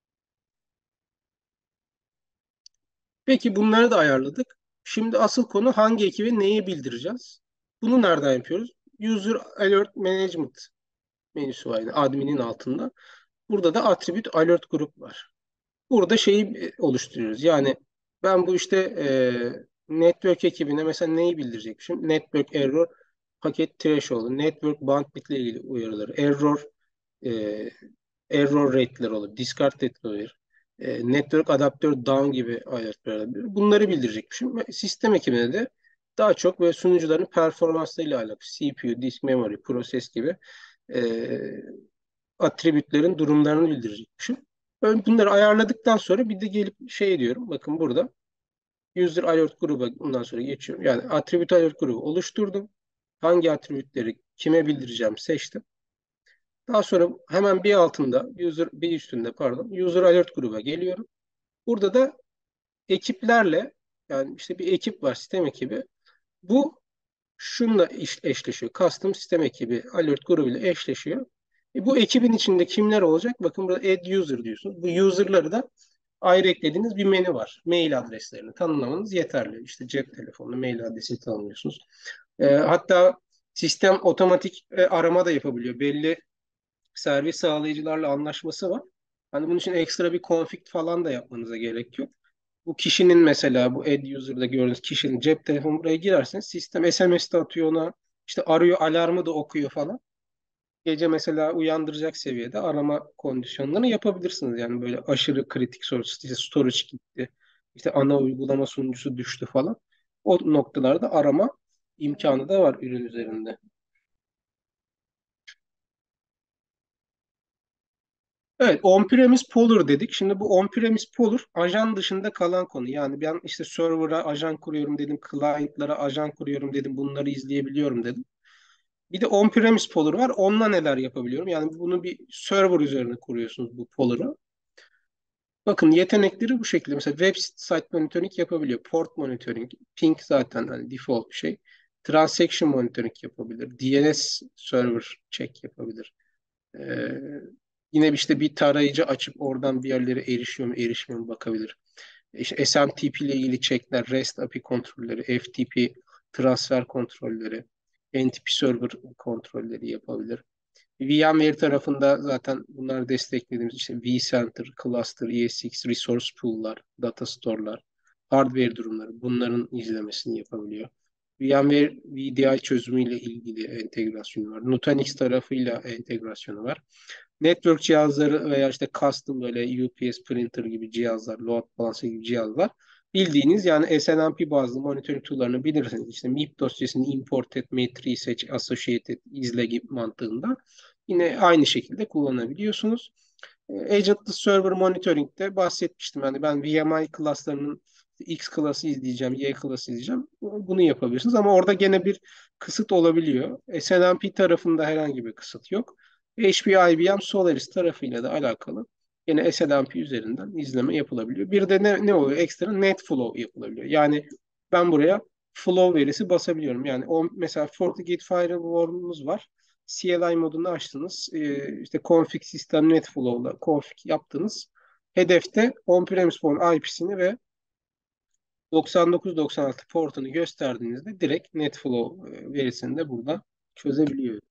Peki bunları da ayarladık. Şimdi asıl konu hangi ekibe neyi bildireceğiz? Bunu nereden yapıyoruz? User Alert Management menüsü var yani adminin altında. Burada da Attribute Alert Group var. Burada şeyi e, oluşturuyoruz. Yani ben bu işte e, network ekibine mesela neyi bildirecekmişim? Network error, paket threshold, network bandwidth ile ilgili uyarıları, error e, error rate'ler olur, discard rate'ler olur. E, network adaptör down gibi aletler olabilir. Bunları bildirecekmişim. Ve sistem ekibine de daha çok böyle sunucuların performanslarıyla alakalı C P U, disk memory, proses gibi e, atribütlerin durumlarını bildirecekmişim. Ön- Bunları ayarladıktan sonra bir de gelip şey diyorum. Bakın burada user alert gruba bundan sonra geçiyorum. Yani attribute alert grubu oluşturdum. Hangi atribütleri kime bildireceğim seçtim. Daha sonra hemen bir altında user bir üstünde pardon user alert gruba geliyorum. Burada da ekiplerle yani işte bir ekip var sistem ekibi. Bu şununla eş- eşleşiyor. Custom sistem ekibi alert grubuyla eşleşiyor. E bu ekibin içinde kimler olacak? Bakın burada add user diyorsunuz. Bu user'ları da ayrı eklediğiniz bir menü var. Mail adreslerini tanımlamanız yeterli. İşte cep telefonu, mail adresi tanımlıyorsunuz. E, hatta sistem otomatik e, arama da yapabiliyor. Belli servis sağlayıcılarla anlaşması var. Hani bunun için ekstra bir config falan da yapmanıza gerek yok. Bu kişinin mesela bu ad user'da gördüğünüz kişinin cep telefonu buraya girerseniz sistem S M S de atıyor ona. İşte arıyor, alarmı da okuyor falan. Gece mesela uyandıracak seviyede arama kondisyonlarını yapabilirsiniz. Yani böyle aşırı kritik soru işte storage gitti. İşte ana uygulama sunucusu düştü falan. O noktalarda arama imkanı da var ürün üzerinde. Evet, on-premise Polar dedik. Şimdi bu on-premise Polar ajan dışında kalan konu. Yani ben işte server'a ajan kuruyorum dedim, client'lara ajan kuruyorum dedim, bunları izleyebiliyorum dedim. Bir de on-premise Polar var. Onunla neler yapabiliyorum? Yani bunu bir server üzerine kuruyorsunuz bu Polar'ı. Bakın yetenekleri bu şekilde. Mesela web site monitoring yapabiliyor. Port monitoring, ping zaten hani default bir şey. Transaction monitoring yapabilir. D N S server check yapabilir. Ee, Yine işte bir tarayıcı açıp oradan bir yerlere erişiyor mu, erişmiyor mu bakabilir. İşte S M T P ile ilgili checkler, REST A P I kontrolleri, F T P transfer kontrolleri, N T P server kontrolleri yapabilir. VMware tarafında zaten bunlar desteklediğimiz işte vCenter, Cluster, E S X, Resource Pool'lar, Data Store'lar, hardware durumları bunların izlemesini yapabiliyor. VMware V D I çözümüyle ilgili entegrasyonu var. Nutanix tarafıyla entegrasyonu var. Network cihazları veya işte custom böyle U P S printer gibi cihazlar, load balancer gibi cihazlar bildiğiniz yani S N M P bazlı monitoring tool'larını bilirsiniz. İşte M I P dosyasını import et, metriği seç, associate et, izle gibi mantığında. Yine aynı şekilde kullanabiliyorsunuz. E, Agentless Server Monitoring'de bahsetmiştim. Yani ben V M I klaslarının X klası izleyeceğim, Y klası izleyeceğim. Bunu yapabilirsiniz ama orada gene bir kısıt olabiliyor. S N M P tarafında herhangi bir kısıt yok. H P I B M Solaris tarafıyla da alakalı yine S N M P üzerinden izleme yapılabiliyor. Bir de ne, ne oluyor? Ekstra net flow yapılabiliyor. Yani ben buraya flow verisi basabiliyorum. Yani o, mesela FortiGate Firewall'umuz var. C L I modunu açtınız. Ee, işte config system netflow'la config yaptınız. Hedefte on-premise port I P'sini ve doksan dokuz doksan altı portunu gösterdiğinizde direkt netflow e, verisini de burada çözebiliyor.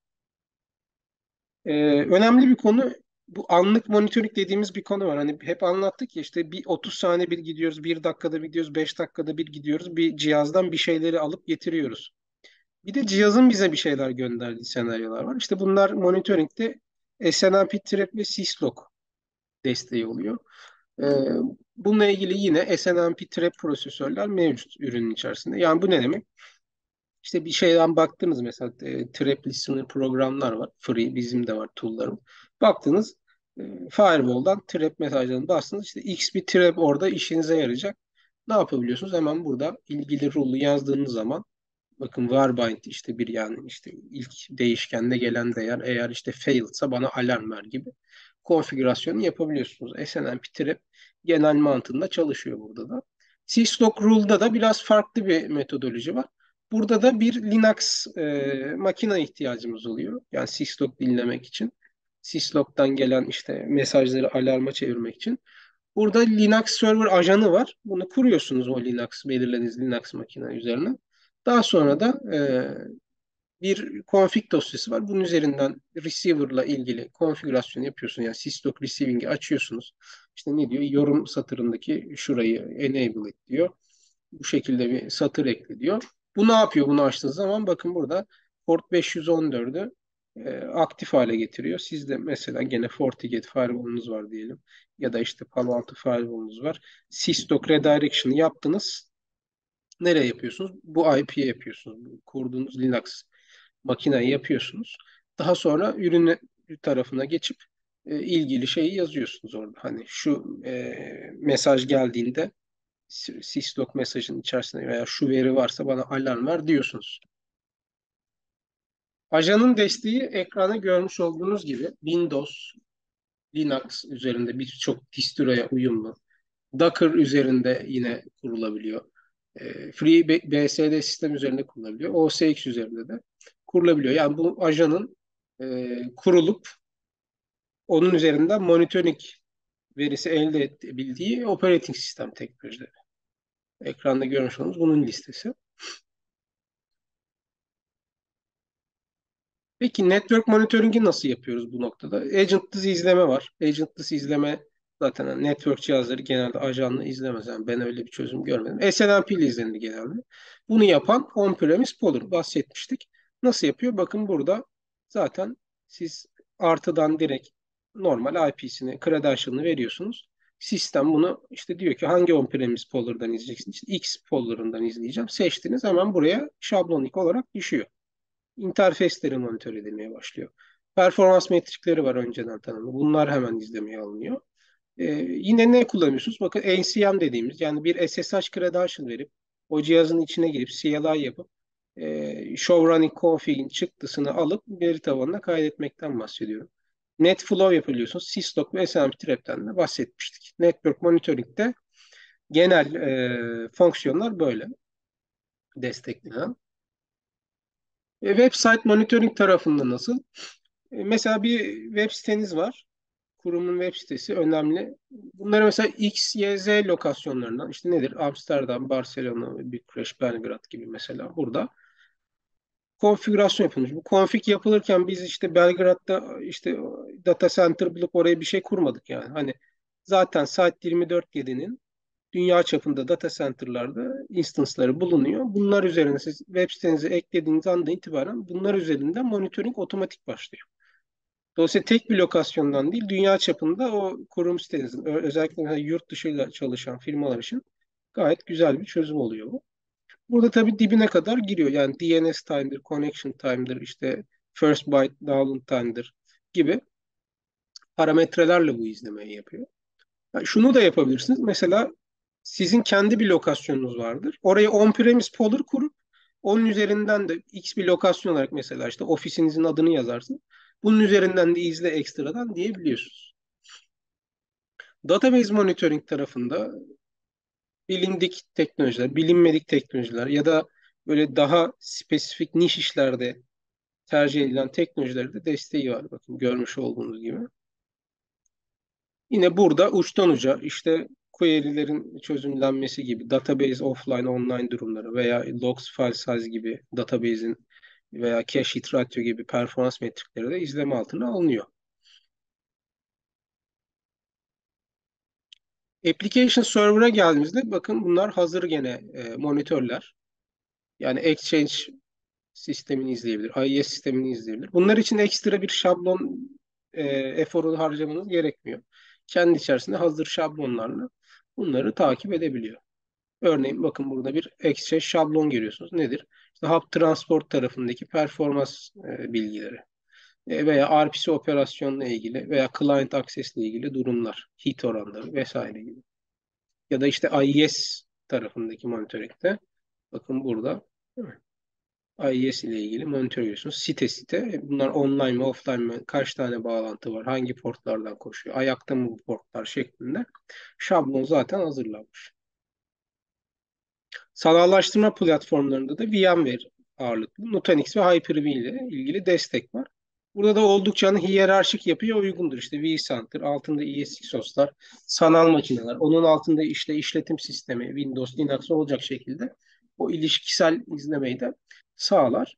Ee, önemli bir konu bu anlık monitoring dediğimiz bir konu var. Hani hep anlattık ya işte bir otuz saniye bir gidiyoruz, bir dakikada bir gidiyoruz, beş dakikada bir gidiyoruz. Bir cihazdan bir şeyleri alıp getiriyoruz. Bir de cihazın bize bir şeyler gönderdiği senaryolar var. İşte bunlar monitoringde S N M P Trap ve Syslog desteği oluyor. Ee, Bununla ilgili yine S N M P Trap prosesörler mevcut ürünün içerisinde. Yani bu ne demek? İşte bir şeyden baktınız mesela e, trap listener programlar var. Free bizim de var tool'larım. Baktınız e, firewall'dan trap mesajlarını bastınız. İşte X bir trap orada işinize yarayacak. Ne yapabiliyorsunuz? Hemen burada ilgili rule'u yazdığınız zaman bakın varbind işte bir yani işte ilk değişkende gelen değer eğer işte failedsa bana alarm ver gibi konfigürasyonu yapabiliyorsunuz. S N M P Trap genel mantığında çalışıyor burada da. Syslog Rule'da da biraz farklı bir metodoloji var. Burada da bir Linux e, makine ihtiyacımız oluyor. Yani syslog dinlemek için. Syslog'dan gelen işte mesajları alarma çevirmek için. Burada Linux Server ajanı var. Bunu kuruyorsunuz o Linux, belirlediğiniz Linux makine üzerine. Daha sonra da e, bir config dosyası var. Bunun üzerinden receiver'la ilgili konfigürasyon yapıyorsun. Yani syslog receiving'i açıyorsunuz. İşte ne diyor? Yorum satırındaki şurayı enable et diyor. Bu şekilde bir satır ekle diyor. Bu ne yapıyor bunu açtığınız zaman? Bakın burada port beş yüz on dördü e, aktif hale getiriyor. Sizde mesela gene FortiGate firewall'unuz var diyelim. Ya da işte Palo Alto firewall'unuz var. Syslog redirection yaptınız. Nereye yapıyorsunuz? Bu I P'ye yapıyorsunuz. Bu kurduğunuz Linux makineyi yapıyorsunuz. Daha sonra ürün tarafına geçip e, ilgili şeyi yazıyorsunuz orada. Hani şu e, mesaj geldiğinde syslog mesajın içerisinde veya şu veri varsa bana alarm ver diyorsunuz. Ajanın desteği ekranda görmüş olduğunuz gibi Windows, Linux üzerinde birçok distроya uyumlu. Docker üzerinde yine kurulabiliyor. E, Free B S D sistem üzerinde kurulabiliyor. O S X üzerinde de kurulabiliyor. Yani bu ajanın e, kurulup onun üzerinden monitoring verisi elde edebildiği operating sistem teknolojileri. Ekranda görmüş olduğunuz bunun listesi. Peki network monitoring'i nasıl yapıyoruz bu noktada? Agentless izleme var. Agentless izleme zaten hani network cihazları genelde ajanla izlemez. Yani ben öyle bir çözüm görmedim. S N M P ile izlenir genelde. Bunu yapan on-premise Polar bahsetmiştik. Nasıl yapıyor? Bakın burada zaten siz artıdan direkt normal I P'sini, credential'ını veriyorsunuz. Sistem bunu işte diyor ki hangi on-premise Polar'dan izleyeceksin? İşte X Polar'ından izleyeceğim. Seçtiniz hemen buraya şablonik olarak düşüyor. İnterfeysleri monitör edilmeye başlıyor. Performans metrikleri var önceden tanımlı. Bunlar hemen izlemeye alınıyor. Ee, Yine ne kullanıyorsunuz? Bakın N C M dediğimiz yani bir S S H credential verip o cihazın içine girip C L I yapıp e, show running config'in çıktısını alıp veri tabanına kaydetmekten bahsediyorum. NetFlow yapabiliyorsunuz. Syslog ve S M P Trap'ten de bahsetmiştik. Network Monitoring'de genel e, fonksiyonlar böyle desteklenen. E, website monitoring tarafında nasıl? E, mesela bir web siteniz var. Kurumun web sitesi önemli. Bunları mesela X, Y, Z lokasyonlarından işte nedir? Amsterdam, Barcelona, Bükreş, Belgrad gibi mesela burada konfigürasyon yapılmış. Bu config yapılırken biz işte Belgrad'da işte data center bulup oraya bir şey kurmadık yani. Hani zaten Site yirmi dört yedi'nin dünya çapında data center'larda instance'ları bulunuyor. Bunlar üzerine siz web sitenize eklediğiniz andan itibaren bunlar üzerinden monitoring otomatik başlıyor. Dolayısıyla tek bir lokasyondan değil, dünya çapında o kurum sitenizin, ö- özellikle mesela yurt dışıyla çalışan firmalar için gayet güzel bir çözüm oluyor bu. Burada tabii dibine kadar giriyor. Yani D N S time'dır, connection time'dır, işte first byte download time'dır gibi parametrelerle bu izlemeyi yapıyor. Yani şunu da yapabilirsiniz. Mesela sizin kendi bir lokasyonunuz vardır. Oraya on-premise folder kurup onun üzerinden de X bir lokasyon olarak mesela işte ofisinizin adını yazarsın. Bunun üzerinden de izle ekstradan diyebiliyorsunuz. Database monitoring tarafında bilindik teknolojiler, bilinmedik teknolojiler ya da böyle daha spesifik niş işlerde tercih edilen teknolojilerde desteği var. Bakın görmüş olduğunuz gibi. Yine burada uçtan uca işte query'lerin çözümlenmesi gibi database offline online durumları veya logs file size gibi database'in veya cache hit ratio gibi performans metrikleri de izleme altına alınıyor. Application Server'a geldiğimizde bakın bunlar hazır gene e, monitörler. Yani Exchange sistemini izleyebilir, I E S sistemini izleyebilir. Bunlar için ekstra bir şablon e, eforu harcamanız gerekmiyor. Kendi içerisinde hazır şablonlarla bunları takip edebiliyor. Örneğin bakın burada bir Exchange şablon görüyorsunuz. Nedir? İşte Hub Transport tarafındaki performans e, bilgileri e, veya R P C operasyonla ilgili veya Client Access ile ilgili durumlar, hit oranları vesaire gibi. Ya da işte I E S tarafındaki monitoringde bakın burada değil mi? I E S ile ilgili monitör görüyorsunuz. Site site. E, Bunlar online mi offline mi? Kaç tane bağlantı var? Hangi portlardan koşuyor? Ayakta mı bu portlar şeklinde. Şablon zaten hazırlanmış. Sanallaştırma platformlarında da VMware ağırlıklı. Nutanix ve Hyper-V ile ilgili destek var. Burada da oldukça hani hiyerarşik yapıya uygundur. İşte vCenter, altında E S X hostlar, sanal makineler, onun altında işte işletim sistemi, Windows, Linux olacak şekilde o ilişkisel izlemeyi de sağlar.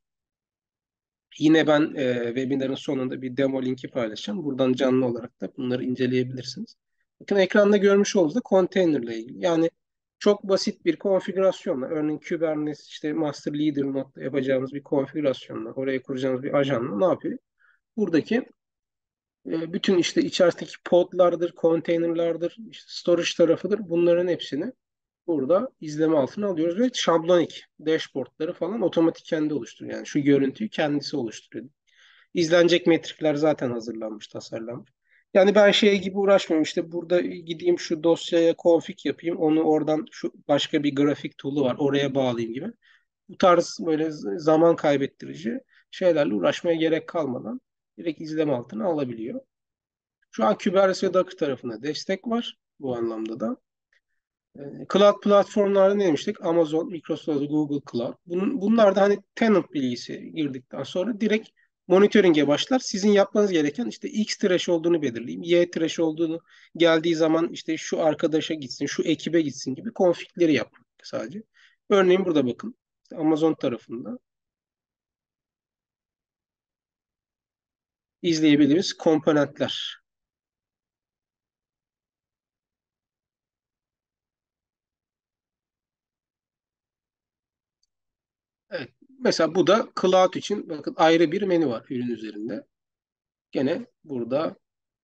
Yine ben e, webinarın sonunda bir demo linki paylaşacağım. Buradan canlı olarak da bunları inceleyebilirsiniz. Bakın ekranda görmüş olduğunuz da konteyner ile ilgili. Yani çok basit bir konfigürasyonla, örneğin Kubernetes işte master leader node yapacağımız bir konfigürasyonla, oraya kuracağımız bir ajanla ne yapıyor? Buradaki e, bütün işte içerisindeki podlardır, konteynerlardır, işte storage tarafıdır. Bunların hepsini burada izleme altına alıyoruz ve şablonik dashboardları falan otomatik kendi oluşturuyor. Yani şu görüntüyü kendisi oluşturuyor. İzlenecek metrikler zaten hazırlanmış, tasarlanmış. Yani ben şey gibi uğraşmıyorum. İşte burada gideyim şu dosyaya config yapayım. Onu oradan şu başka bir grafik tool'u var. Oraya bağlayayım gibi. Bu tarz böyle zaman kaybettirici şeylerle uğraşmaya gerek kalmadan direkt izleme altına alabiliyor. Şu an Kubernetes ve Docker tarafında destek var bu anlamda da. E, Cloud platformlarda ne demiştik? Amazon, Microsoft, Google Cloud. Bunun, bunlar da hani tenant bilgisi girdikten sonra direkt monitoring'e başlar. Sizin yapmanız gereken işte X trash olduğunu belirleyeyim. Y trash olduğunu geldiği zaman işte şu arkadaşa gitsin, şu ekibe gitsin gibi konfigleri yapmak sadece. Örneğin burada bakın. İşte Amazon tarafında izleyebildiğimiz komponentler. Evet. Mesela bu da Cloud için bakın ayrı bir menü var ürün üzerinde. Gene burada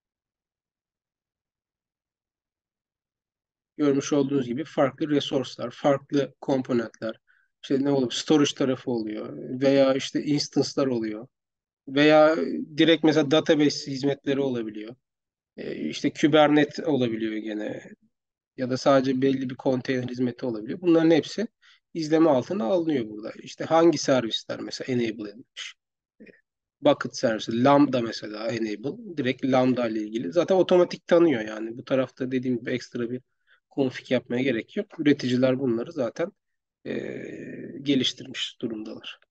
görmüş olduğunuz gibi farklı resource'lar, farklı komponentler, işte ne oluyor, storage tarafı oluyor veya işte instance'lar oluyor veya direkt mesela database hizmetleri olabiliyor. E, işte Kubernetes olabiliyor gene ya da sadece belli bir konteyner hizmeti olabiliyor. Bunların hepsi izleme altına alınıyor burada. İşte hangi servisler mesela enable edilmiş? Bucket servisi, Lambda mesela enable, direkt Lambda ile ilgili. Zaten otomatik tanıyor yani. Bu tarafta dediğim gibi ekstra bir config yapmaya gerek yok. Üreticiler bunları zaten eee, geliştirmiş durumdalar.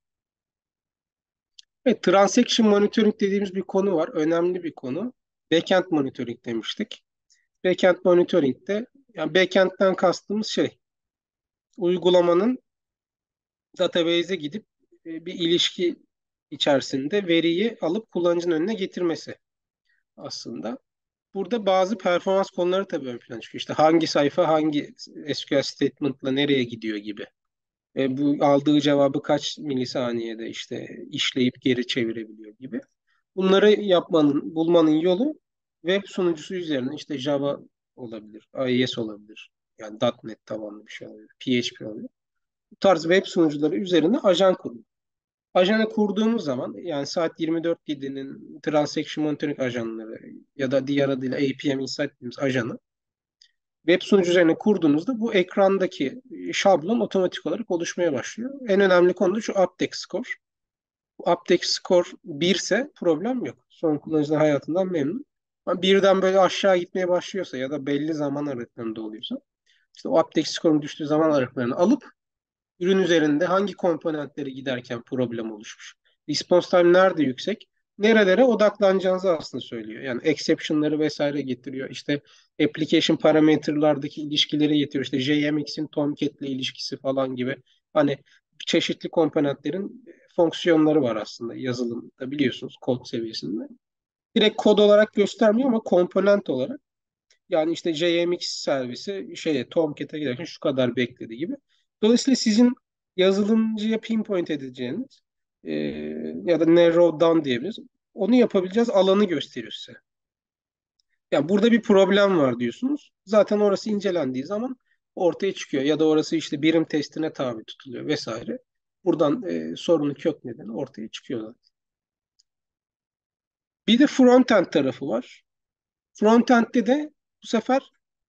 Evet, transaction monitoring dediğimiz bir konu var. Önemli bir konu. Backend monitoring demiştik. Backend monitoring'de yani backend'den kastımız şey, uygulamanın database'e gidip e, bir ilişki içerisinde veriyi alıp kullanıcının önüne getirmesi aslında. Burada bazı performans konuları tabii ön plana çıkıyor. İşte hangi sayfa hangi S Q L statement'la nereye gidiyor gibi. E, bu aldığı cevabı kaç milisaniyede işte işleyip geri çevirebiliyor gibi. Bunları yapmanın, bulmanın yolu web sunucusu üzerine işte Java olabilir, I E S olabilir. Yani .nokta .NET tabanlı bir şey olabilir, P H P olabilir. Bu tarz web sunucuları üzerine ajan kurun. Ajanı kurduğumuz zaman yani saat yirmi dört yedi'nin Transaction Monitoring ajanları ya da diğer adıyla A P M Insight dediğimiz ajanı web sunucu üzerine kurduğunuzda bu ekrandaki şablon otomatik olarak oluşmaya başlıyor. En önemli konu da şu update score. Bu update score bir ise problem yok. Son kullanıcılar hayatından memnun. Ama birden böyle aşağı gitmeye başlıyorsa ya da belli zaman aralıklarında oluyorsa işte o update score'un düştüğü zaman aralıklarını alıp ürün üzerinde hangi komponentleri giderken problem oluşmuş. Response time nerede yüksek? Nerelere odaklanacağınızı aslında söylüyor. Yani exception'ları vesaire getiriyor. İşte application parametre'lardaki ilişkileri getiriyor. İşte J M X'in Tomcat'le ilişkisi falan gibi. Hani çeşitli komponentlerin fonksiyonları var aslında yazılımda biliyorsunuz kod seviyesinde. Direkt kod olarak göstermiyor ama komponent olarak yani işte J M X servisi şeye Tomcat'e giderken şu kadar bekledi gibi. Dolayısıyla sizin yazılımcıya pinpoint edeceğiniz e, ya da narrow down diyebiliriz. Onu yapabileceğiz alanı gösteriyor size. Yani burada bir problem var diyorsunuz. Zaten orası incelendiği zaman ortaya çıkıyor. Ya da orası işte birim testine tabi tutuluyor vesaire. Buradan e, sorunun kök nedeni ortaya çıkıyor zaten. Bir de frontend tarafı var. Frontend'de de bu sefer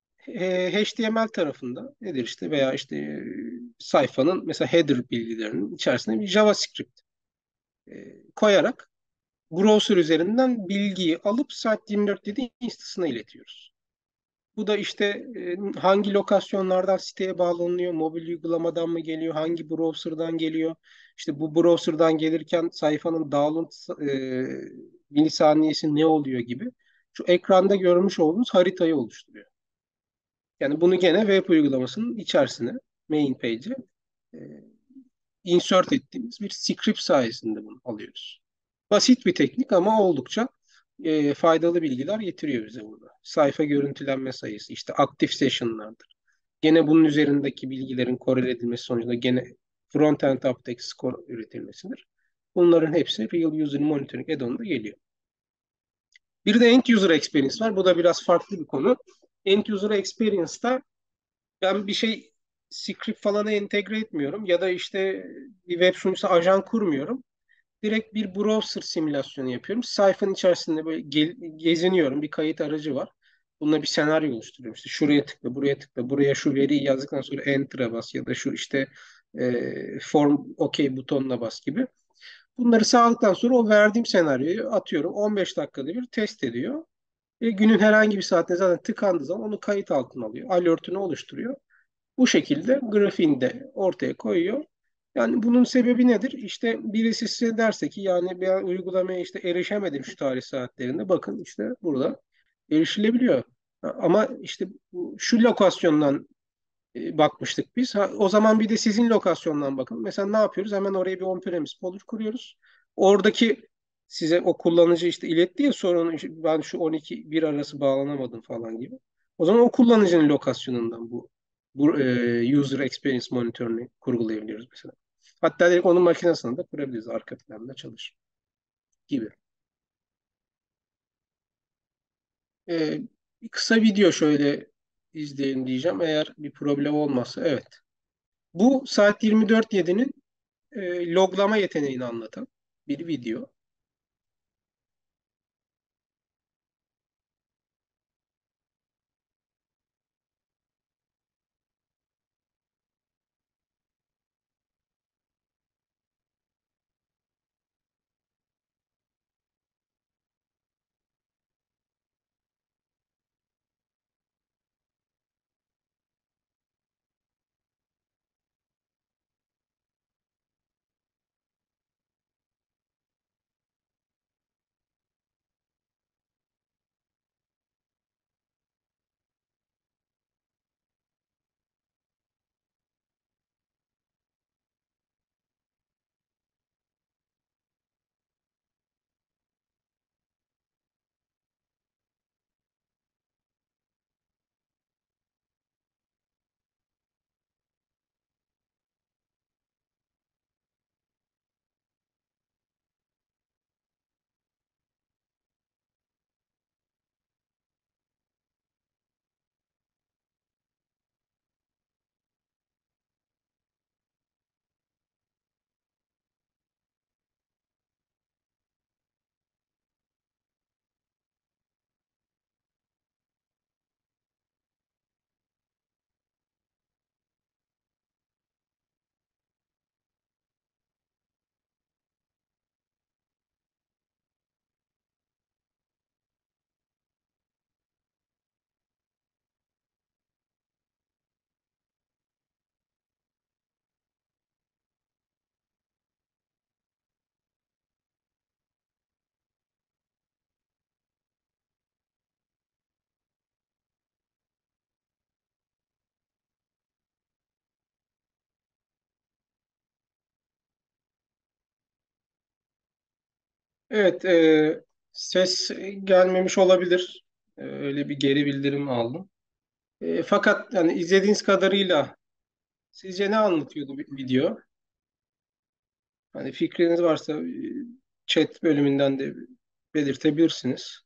e, H T M L tarafında nedir işte veya işte e, sayfanın mesela header bilgilerinin içerisine bir JavaScript e, koyarak browser üzerinden bilgiyi alıp Site yirmi dört dediği instasına iletiyoruz. Bu da işte e, hangi lokasyonlardan siteye bağlanıyor, mobil uygulamadan mı geliyor, hangi browser'dan geliyor. İşte bu browser'dan gelirken sayfanın download e, milisaniyesi ne oluyor gibi. Şu ekranda görmüş olduğunuz haritayı oluşturuyor. Yani bunu gene web uygulamasının içerisine, main page'e e, insert ettiğimiz bir script sayesinde bunu alıyoruz. Basit bir teknik ama oldukça e, faydalı bilgiler getiriyor bize burada. Sayfa görüntülenme sayısı, işte aktif session'lardır. Gene bunun üzerindeki bilgilerin korele edilmesi sonucunda gene front-end update score üretilmesidir. Bunların hepsi Real User Monitoring add-on'da geliyor. Bir de End User Experience var. Bu da biraz farklı bir konu. End User Experience'da ben bir şey script falana entegre etmiyorum ya da işte bir web sunucusu ajan kurmuyorum. Direkt bir browser simülasyonu yapıyorum. Sayfanın içerisinde böyle ge- geziniyorum. Bir kayıt aracı var. Bununla bir senaryo oluşturuyorum. İşte şuraya tıkla, buraya tıkla, buraya şu veriyi yazdıktan sonra Enter'a bas ya da şu işte e, form OK butonuna bas gibi. Bunları sağladıktan sonra o verdiğim senaryoyu atıyorum. on beş dakikada bir test ediyor. Ve günün herhangi bir saatinde zaten tıkandığı zaman onu kayıt altına alıyor. Alert'ünü oluşturuyor. Bu şekilde grafiğini de ortaya koyuyor. Yani bunun sebebi nedir? İşte birisi size derse ki yani ben uygulamaya işte erişemedim şu tarih saatlerinde. Bakın işte burada erişilebiliyor. Ama işte bu, şu lokasyondan e, bakmıştık biz. Ha, o zaman bir de sizin lokasyondan bakın. Mesela ne yapıyoruz? Hemen oraya bir on-premise folder kuruyoruz. Oradaki size o kullanıcı işte iletti ya sorunu işte ben şu on iki bir arası bağlanamadım falan gibi. O zaman o kullanıcının lokasyonundan bu, bu e, user experience monitoring'i kurgulayabiliyoruz mesela. Hatta direkt onun makinesine de kurabiliriz arka planda çalışır gibi. E, Bir kısa video şöyle izleyin diyeceğim. Eğer bir problem olmazsa evet. Bu saat yirmi dört yedi'nin e, loglama yeteneğini anlatan bir video. Evet, e, ses gelmemiş olabilir. E, öyle bir geri bildirim aldım. E, fakat yani izlediğiniz kadarıyla sizce ne anlatıyordu bir video? Hani fikriniz varsa e, chat bölümünden de belirtebilirsiniz.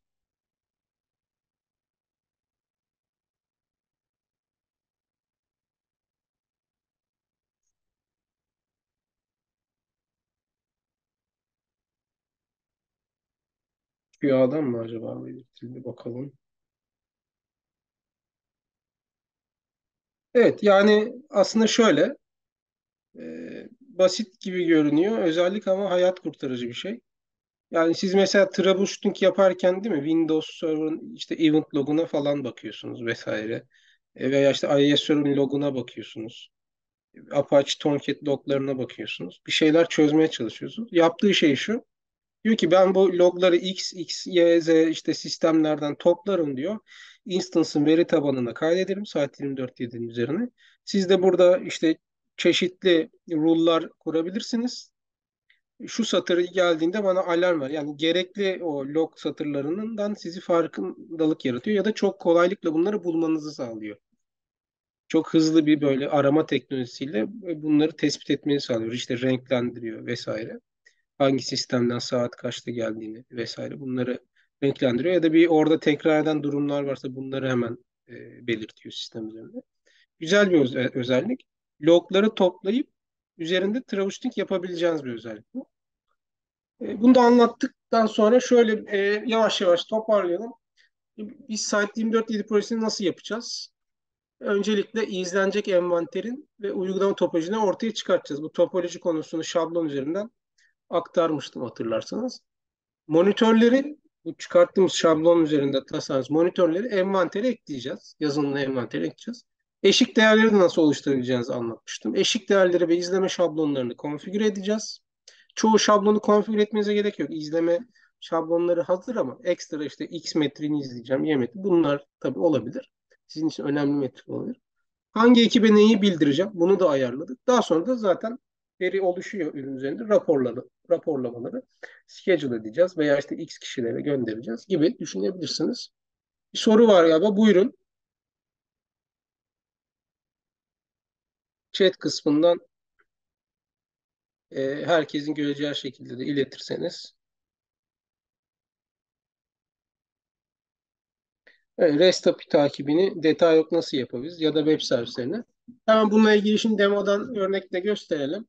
Rüyadan mı acaba belirtildi bakalım. Evet, yani aslında şöyle e, basit gibi görünüyor. Özellik ama hayat kurtarıcı bir şey. Yani siz mesela troubleshooting yaparken değil mi Windows Server'ın işte event loguna falan bakıyorsunuz vesaire. E, veya işte I I S Server'ın loguna bakıyorsunuz. Apache Tomcat loglarına bakıyorsunuz. Bir şeyler çözmeye çalışıyorsunuz. Yaptığı şey şu. Diyor ki ben bu logları X, X, Y, Z işte sistemlerden toplarım diyor. Instance'ın veri tabanına kaydederim saat yirmi dört yedinin üzerine. Siz de burada işte çeşitli rule'lar kurabilirsiniz. Şu satır geldiğinde bana alarm ver. Yani gerekli o log satırlarından sizi farkındalık yaratıyor ya da çok kolaylıkla bunları bulmanızı sağlıyor. Çok hızlı bir böyle arama teknolojisiyle bunları tespit etmeni sağlıyor. İşte renklendiriyor vesaire. Hangi sistemden saat kaçta geldiğini vesaire bunları renklendiriyor ya da bir orada tekrar eden durumlar varsa bunları hemen e, belirtiyor sistem üzerinde. Güzel bir öz- özellik. Logları toplayıp üzerinde troubleshooting yapabileceğiniz bir özellik bu. E, bunu da anlattıktan sonra şöyle e, yavaş yavaş toparlayalım. Biz Site yirmi dört yedi projesini nasıl yapacağız? Öncelikle izlenecek envanterin ve uygulama topolojini ortaya çıkartacağız. Bu topoloji konusunu şablon üzerinden aktarmıştım hatırlarsanız. Monitörleri bu çıkarttığımız şablon üzerinde tasarladığımız monitörleri envantere ekleyeceğiz. Yazılımla envantere ekleyeceğiz. Eşik değerleri de nasıl oluşturabileceğinizi anlatmıştım. Eşik değerleri ve izleme şablonlarını konfigüre edeceğiz. Çoğu şablonu konfigür etmenize gerek yok. İzleme şablonları hazır ama ekstra işte X metriğini izleyeceğim, Y metriği. Bunlar tabii olabilir. Sizin için önemli metrik olabilir. Hangi ekibe neyi bildireceğim? Bunu da ayarladık. Daha sonra da zaten veri oluşuyor ürün üzerinde raporları, raporlamaları schedule edeceğiz veya işte X kişilere göndereceğiz gibi düşünebilirsiniz. Bir soru var galiba. Buyurun. Chat kısmından e, herkesin göreceği şekilde de iletirseniz. Evet, REST A P I takibini detay yok nasıl yapabiliriz ya da web servislerine. Hemen bununla ilgili şimdi demodan örnekle gösterelim.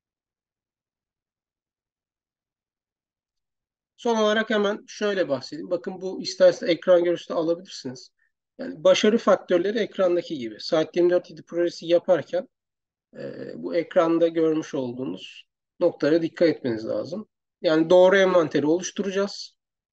Son olarak hemen şöyle bahsedeyim. Bakın bu isterseniz ekran görüntüsü de alabilirsiniz. Yani başarı faktörleri ekrandaki gibi. Saat yirmi dört yedi projesi yaparken e, bu ekranda görmüş olduğunuz noktalara dikkat etmeniz lazım. Yani doğru envanteri oluşturacağız.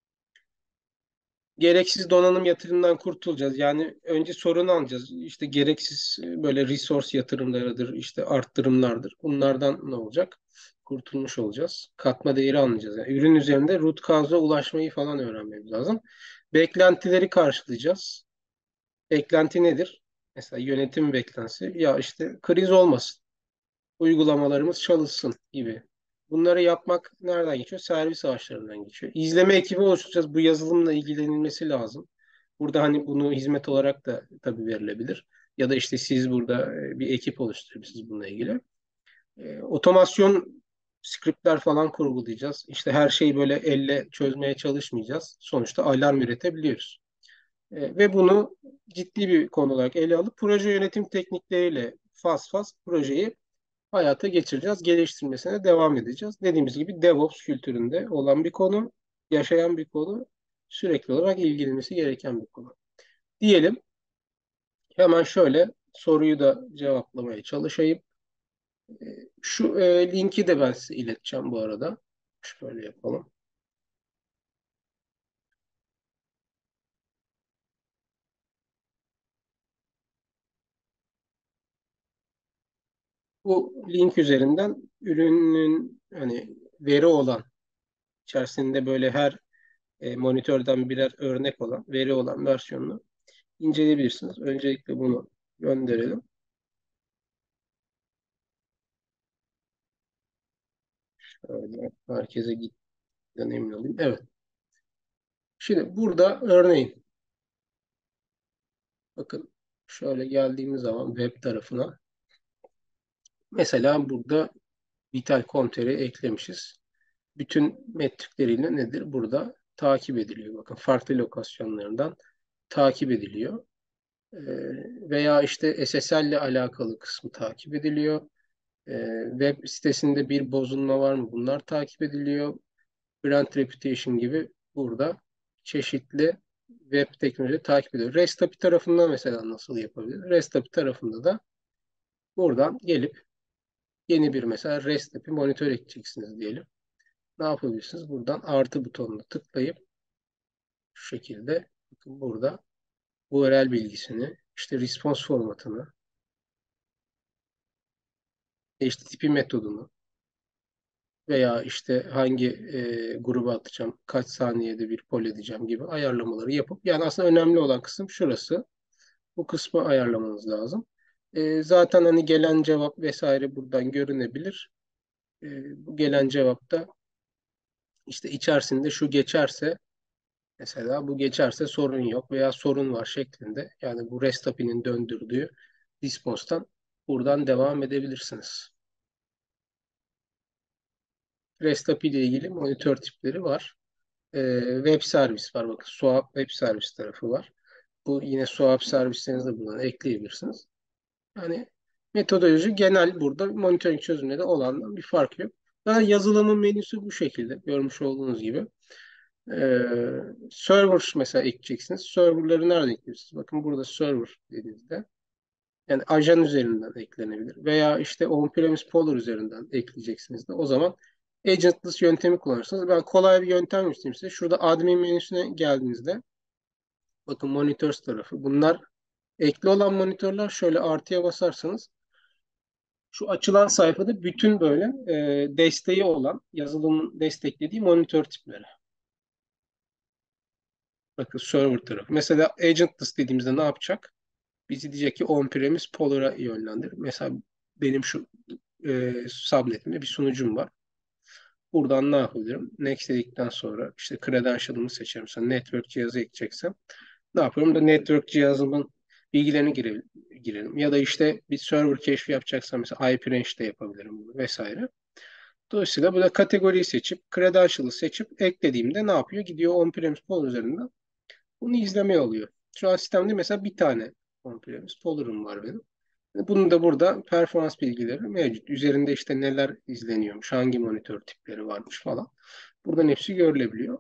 Gereksiz donanım yatırımından kurtulacağız. Yani önce sorunu alacağız. İşte gereksiz e, böyle resource yatırımlarıdır, işte arttırımlardır. Bunlardan ne olacak? Kurtulmuş olacağız. Katma değeri anlayacağız. Yani ürün üzerinde root cause'a ulaşmayı falan öğrenmemiz lazım. Beklentileri karşılayacağız. Beklenti nedir? Mesela yönetim beklentisi. Ya işte kriz olmasın, uygulamalarımız çalışsın gibi. Bunları yapmak nereden geçiyor? Servis ağaçlarından geçiyor. İzleme ekibi oluşturacağız. Bu yazılımla ilgilenilmesi lazım. Burada hani bunu hizmet olarak da tabii verilebilir. Ya da işte siz burada e, bir ekip oluşturuyorsunuz bununla ilgili. E, otomasyon scriptler falan kurgulayacağız. İşte her şeyi böyle elle çözmeye çalışmayacağız. Sonuçta alarm üretebiliyoruz. E, ve bunu ciddi bir konu olarak ele alıp proje yönetim teknikleriyle faz faz projeyi hayata geçireceğiz. Geliştirmesine devam edeceğiz. Dediğimiz gibi DevOps kültüründe olan bir konu, yaşayan bir konu, sürekli olarak ilgilenmesi gereken bir konu. Diyelim hemen şöyle soruyu da cevaplamaya çalışayım. Şu e, linki de ben size ileteceğim bu arada. Şöyle yapalım. Bu link üzerinden ürünün hani veri olan içerisinde böyle her e, monitörden birer örnek olan, veri olan versiyonunu inceleyebilirsiniz. Öncelikle bunu gönderelim. Şöyle merkeze git. Ben emin olayım. Evet. Şimdi burada örneğin bakın şöyle geldiğimiz zaman web tarafına mesela burada Vital.com.tr'ye eklemişiz. Bütün metrikleriyle nedir? Burada takip ediliyor. Bakın farklı lokasyonlarından takip ediliyor. Ee, veya işte S S L ile alakalı kısmı takip ediliyor. Ee, web sitesinde bir bozulma var mı? Bunlar takip ediliyor. Brand Reputation gibi burada çeşitli web teknolojileri takip ediyor. REST A P I tarafında mesela nasıl yapabilir? REST A P I tarafında da buradan gelip yeni bir mesela REST A P I monitör edeceksiniz diyelim. Ne yapabilirsiniz? Buradan artı butonuna tıklayıp şu şekilde bakın burada U R L bilgisini, işte response formatını, H T T P metodunu veya işte hangi e, gruba atacağım, kaç saniyede bir poll edeceğim gibi ayarlamaları yapıp yani aslında önemli olan kısım şurası. Bu kısmı ayarlamanız lazım. E, zaten hani gelen cevap vesaire buradan görünebilir. E, bu gelen cevapta işte içerisinde şu geçerse mesela bu geçerse sorun yok veya sorun var şeklinde. Yani bu REST A P I'nin döndürdüğü response'tan buradan devam edebilirsiniz. REST A P I ile ilgili monitör tipleri var. Ee, web servis var. Bakın SOAP web servis tarafı var. Bu yine SOAP servislerinizi de buradan ekleyebilirsiniz. Yani metodoloji genel burada monitoring çözümleri olandan bir fark yok. Daha yazılımın menüsü bu şekilde görmüş olduğunuz gibi. Ee, server mesela ekleyeceksiniz. Serverları nerede ekliyorsunuz? Bakın burada server dediğinizde yani ajan üzerinden eklenebilir. Veya işte on-premise Polar üzerinden ekleyeceksiniz de. O zaman agentless yöntemi kullanırsınız. Ben kolay bir yöntem göstereyim size. Şurada admin menüsüne geldiğinizde bakın monitors tarafı. Bunlar ekli olan monitörler şöyle artıya basarsanız şu açılan sayfada bütün böyle e, desteği olan yazılımın desteklediği monitör tipleri. Bakın server tarafı. Mesela agentless dediğimizde ne yapacak? Bizi diyecek ki on-premise Polar'a yönlendir. Mesela benim şu e, subnetimde bir sunucum var. Buradan ne yapabilirim? Next dedikten sonra işte credential'ımı seçerim. Mesela network cihazı ekleyeceksem ne yapıyorum da network cihazımın bilgilerini girelim, girelim. Ya da işte bir server keşfi yapacaksam mesela I P range de yapabilirim bunu vesaire. Dolayısıyla burada kategoriyi seçip credential'ı seçip eklediğimde ne yapıyor? Gidiyor on-premise pool üzerinden bunu izlemeye alıyor. Şu an sistemde mesela bir tane on-premise pool'um var benim. Bunun da burada performans bilgileri mevcut. Üzerinde işte neler izleniyormuş, hangi monitör tipleri varmış falan. Buradan hepsi görülebiliyor.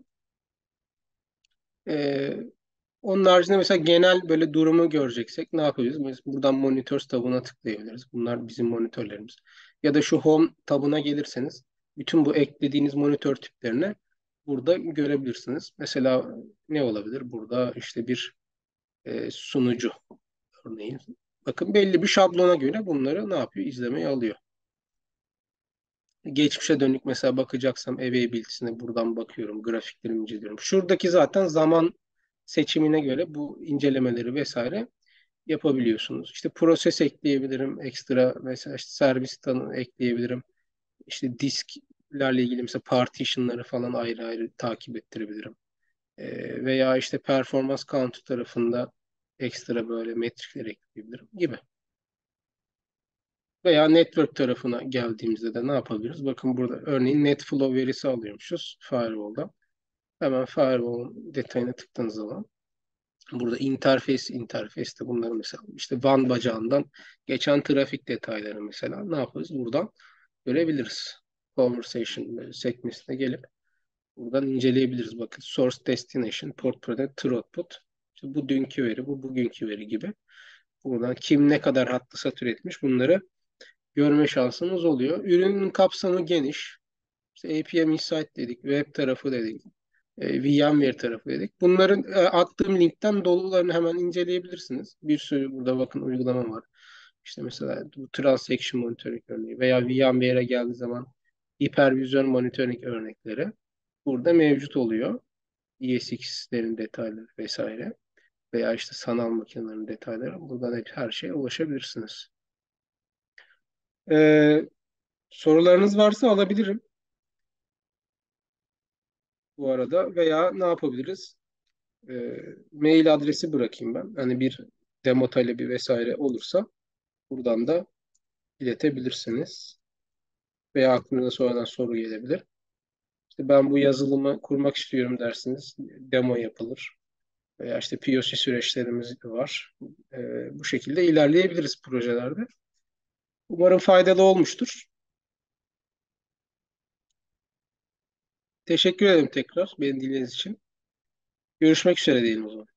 Ee, onun haricinde mesela genel böyle durumu göreceksek ne yapabiliriz? Mesela buradan monitör tabına tıklayabiliriz. Bunlar bizim monitörlerimiz. Ya da şu home tabına gelirseniz bütün bu eklediğiniz monitör tiplerini burada görebilirsiniz. Mesela ne olabilir? Burada işte bir e, sunucu örneğin. Bakın belli bir şablona göre bunları ne yapıyor? İzlemeye alıyor. Geçmişe dönük mesela bakacaksam availability'sine buradan bakıyorum, grafiklerimi inceliyorum. Şuradaki zaten zaman seçimine göre bu incelemeleri vesaire yapabiliyorsunuz. İşte proses ekleyebilirim, ekstra mesela işte servis tanı ekleyebilirim. İşte disklerle ilgili mesela partition'ları falan ayrı ayrı takip ettirebilirim. Ee, veya işte performans counter tarafında ekstra böyle metrikler ekleyebilirim gibi. Veya network tarafına geldiğimizde de ne yapabiliriz? Bakın burada örneğin NetFlow verisi alıyormuşuz firewall'dan. Hemen firewall'un detayına tıkladığınız zaman burada interface interface'te bunları mesela işte WAN bacağından geçen trafik detayları mesela ne yaparız? Buradan görebiliriz. Conversation sekmesine gelip buradan inceleyebiliriz. Bakın source destination, port product, true output. İşte bu dünkü veri, bu bugünkü veri gibi. Buradan kim ne kadar hattı satür etmiş bunları görme şansımız oluyor. Ürünün kapsamı geniş. İşte A P M Insight dedik, web tarafı dedik, e, VMware tarafı dedik. Bunların e, attığım linkten dolularını hemen inceleyebilirsiniz. Bir sürü burada bakın uygulama var. İşte mesela bu Transaction Monitoring örneği veya VMware'e geldiği zaman Hypervisor Monitoring örnekleri burada mevcut oluyor. E S X'lerin detayları vesaire veya işte sanal makinelerin detayları buradan hep her şeye ulaşabilirsiniz. Ee, sorularınız varsa alabilirim. bu arada, veya ne yapabiliriz? E, Mail adresi bırakayım ben. Hani bir demo talebi vesaire olursa buradan da iletebilirsiniz. Veya aklınıza sonradan soru gelebilir. İşte ben bu yazılımı kurmak istiyorum dersiniz. Demo yapılır. Veya işte P O C süreçlerimiz var. E, bu şekilde ilerleyebiliriz projelerde. Umarım faydalı olmuştur. Teşekkür ederim tekrar beni dinlediğiniz için. Görüşmek üzere diyelim o zaman.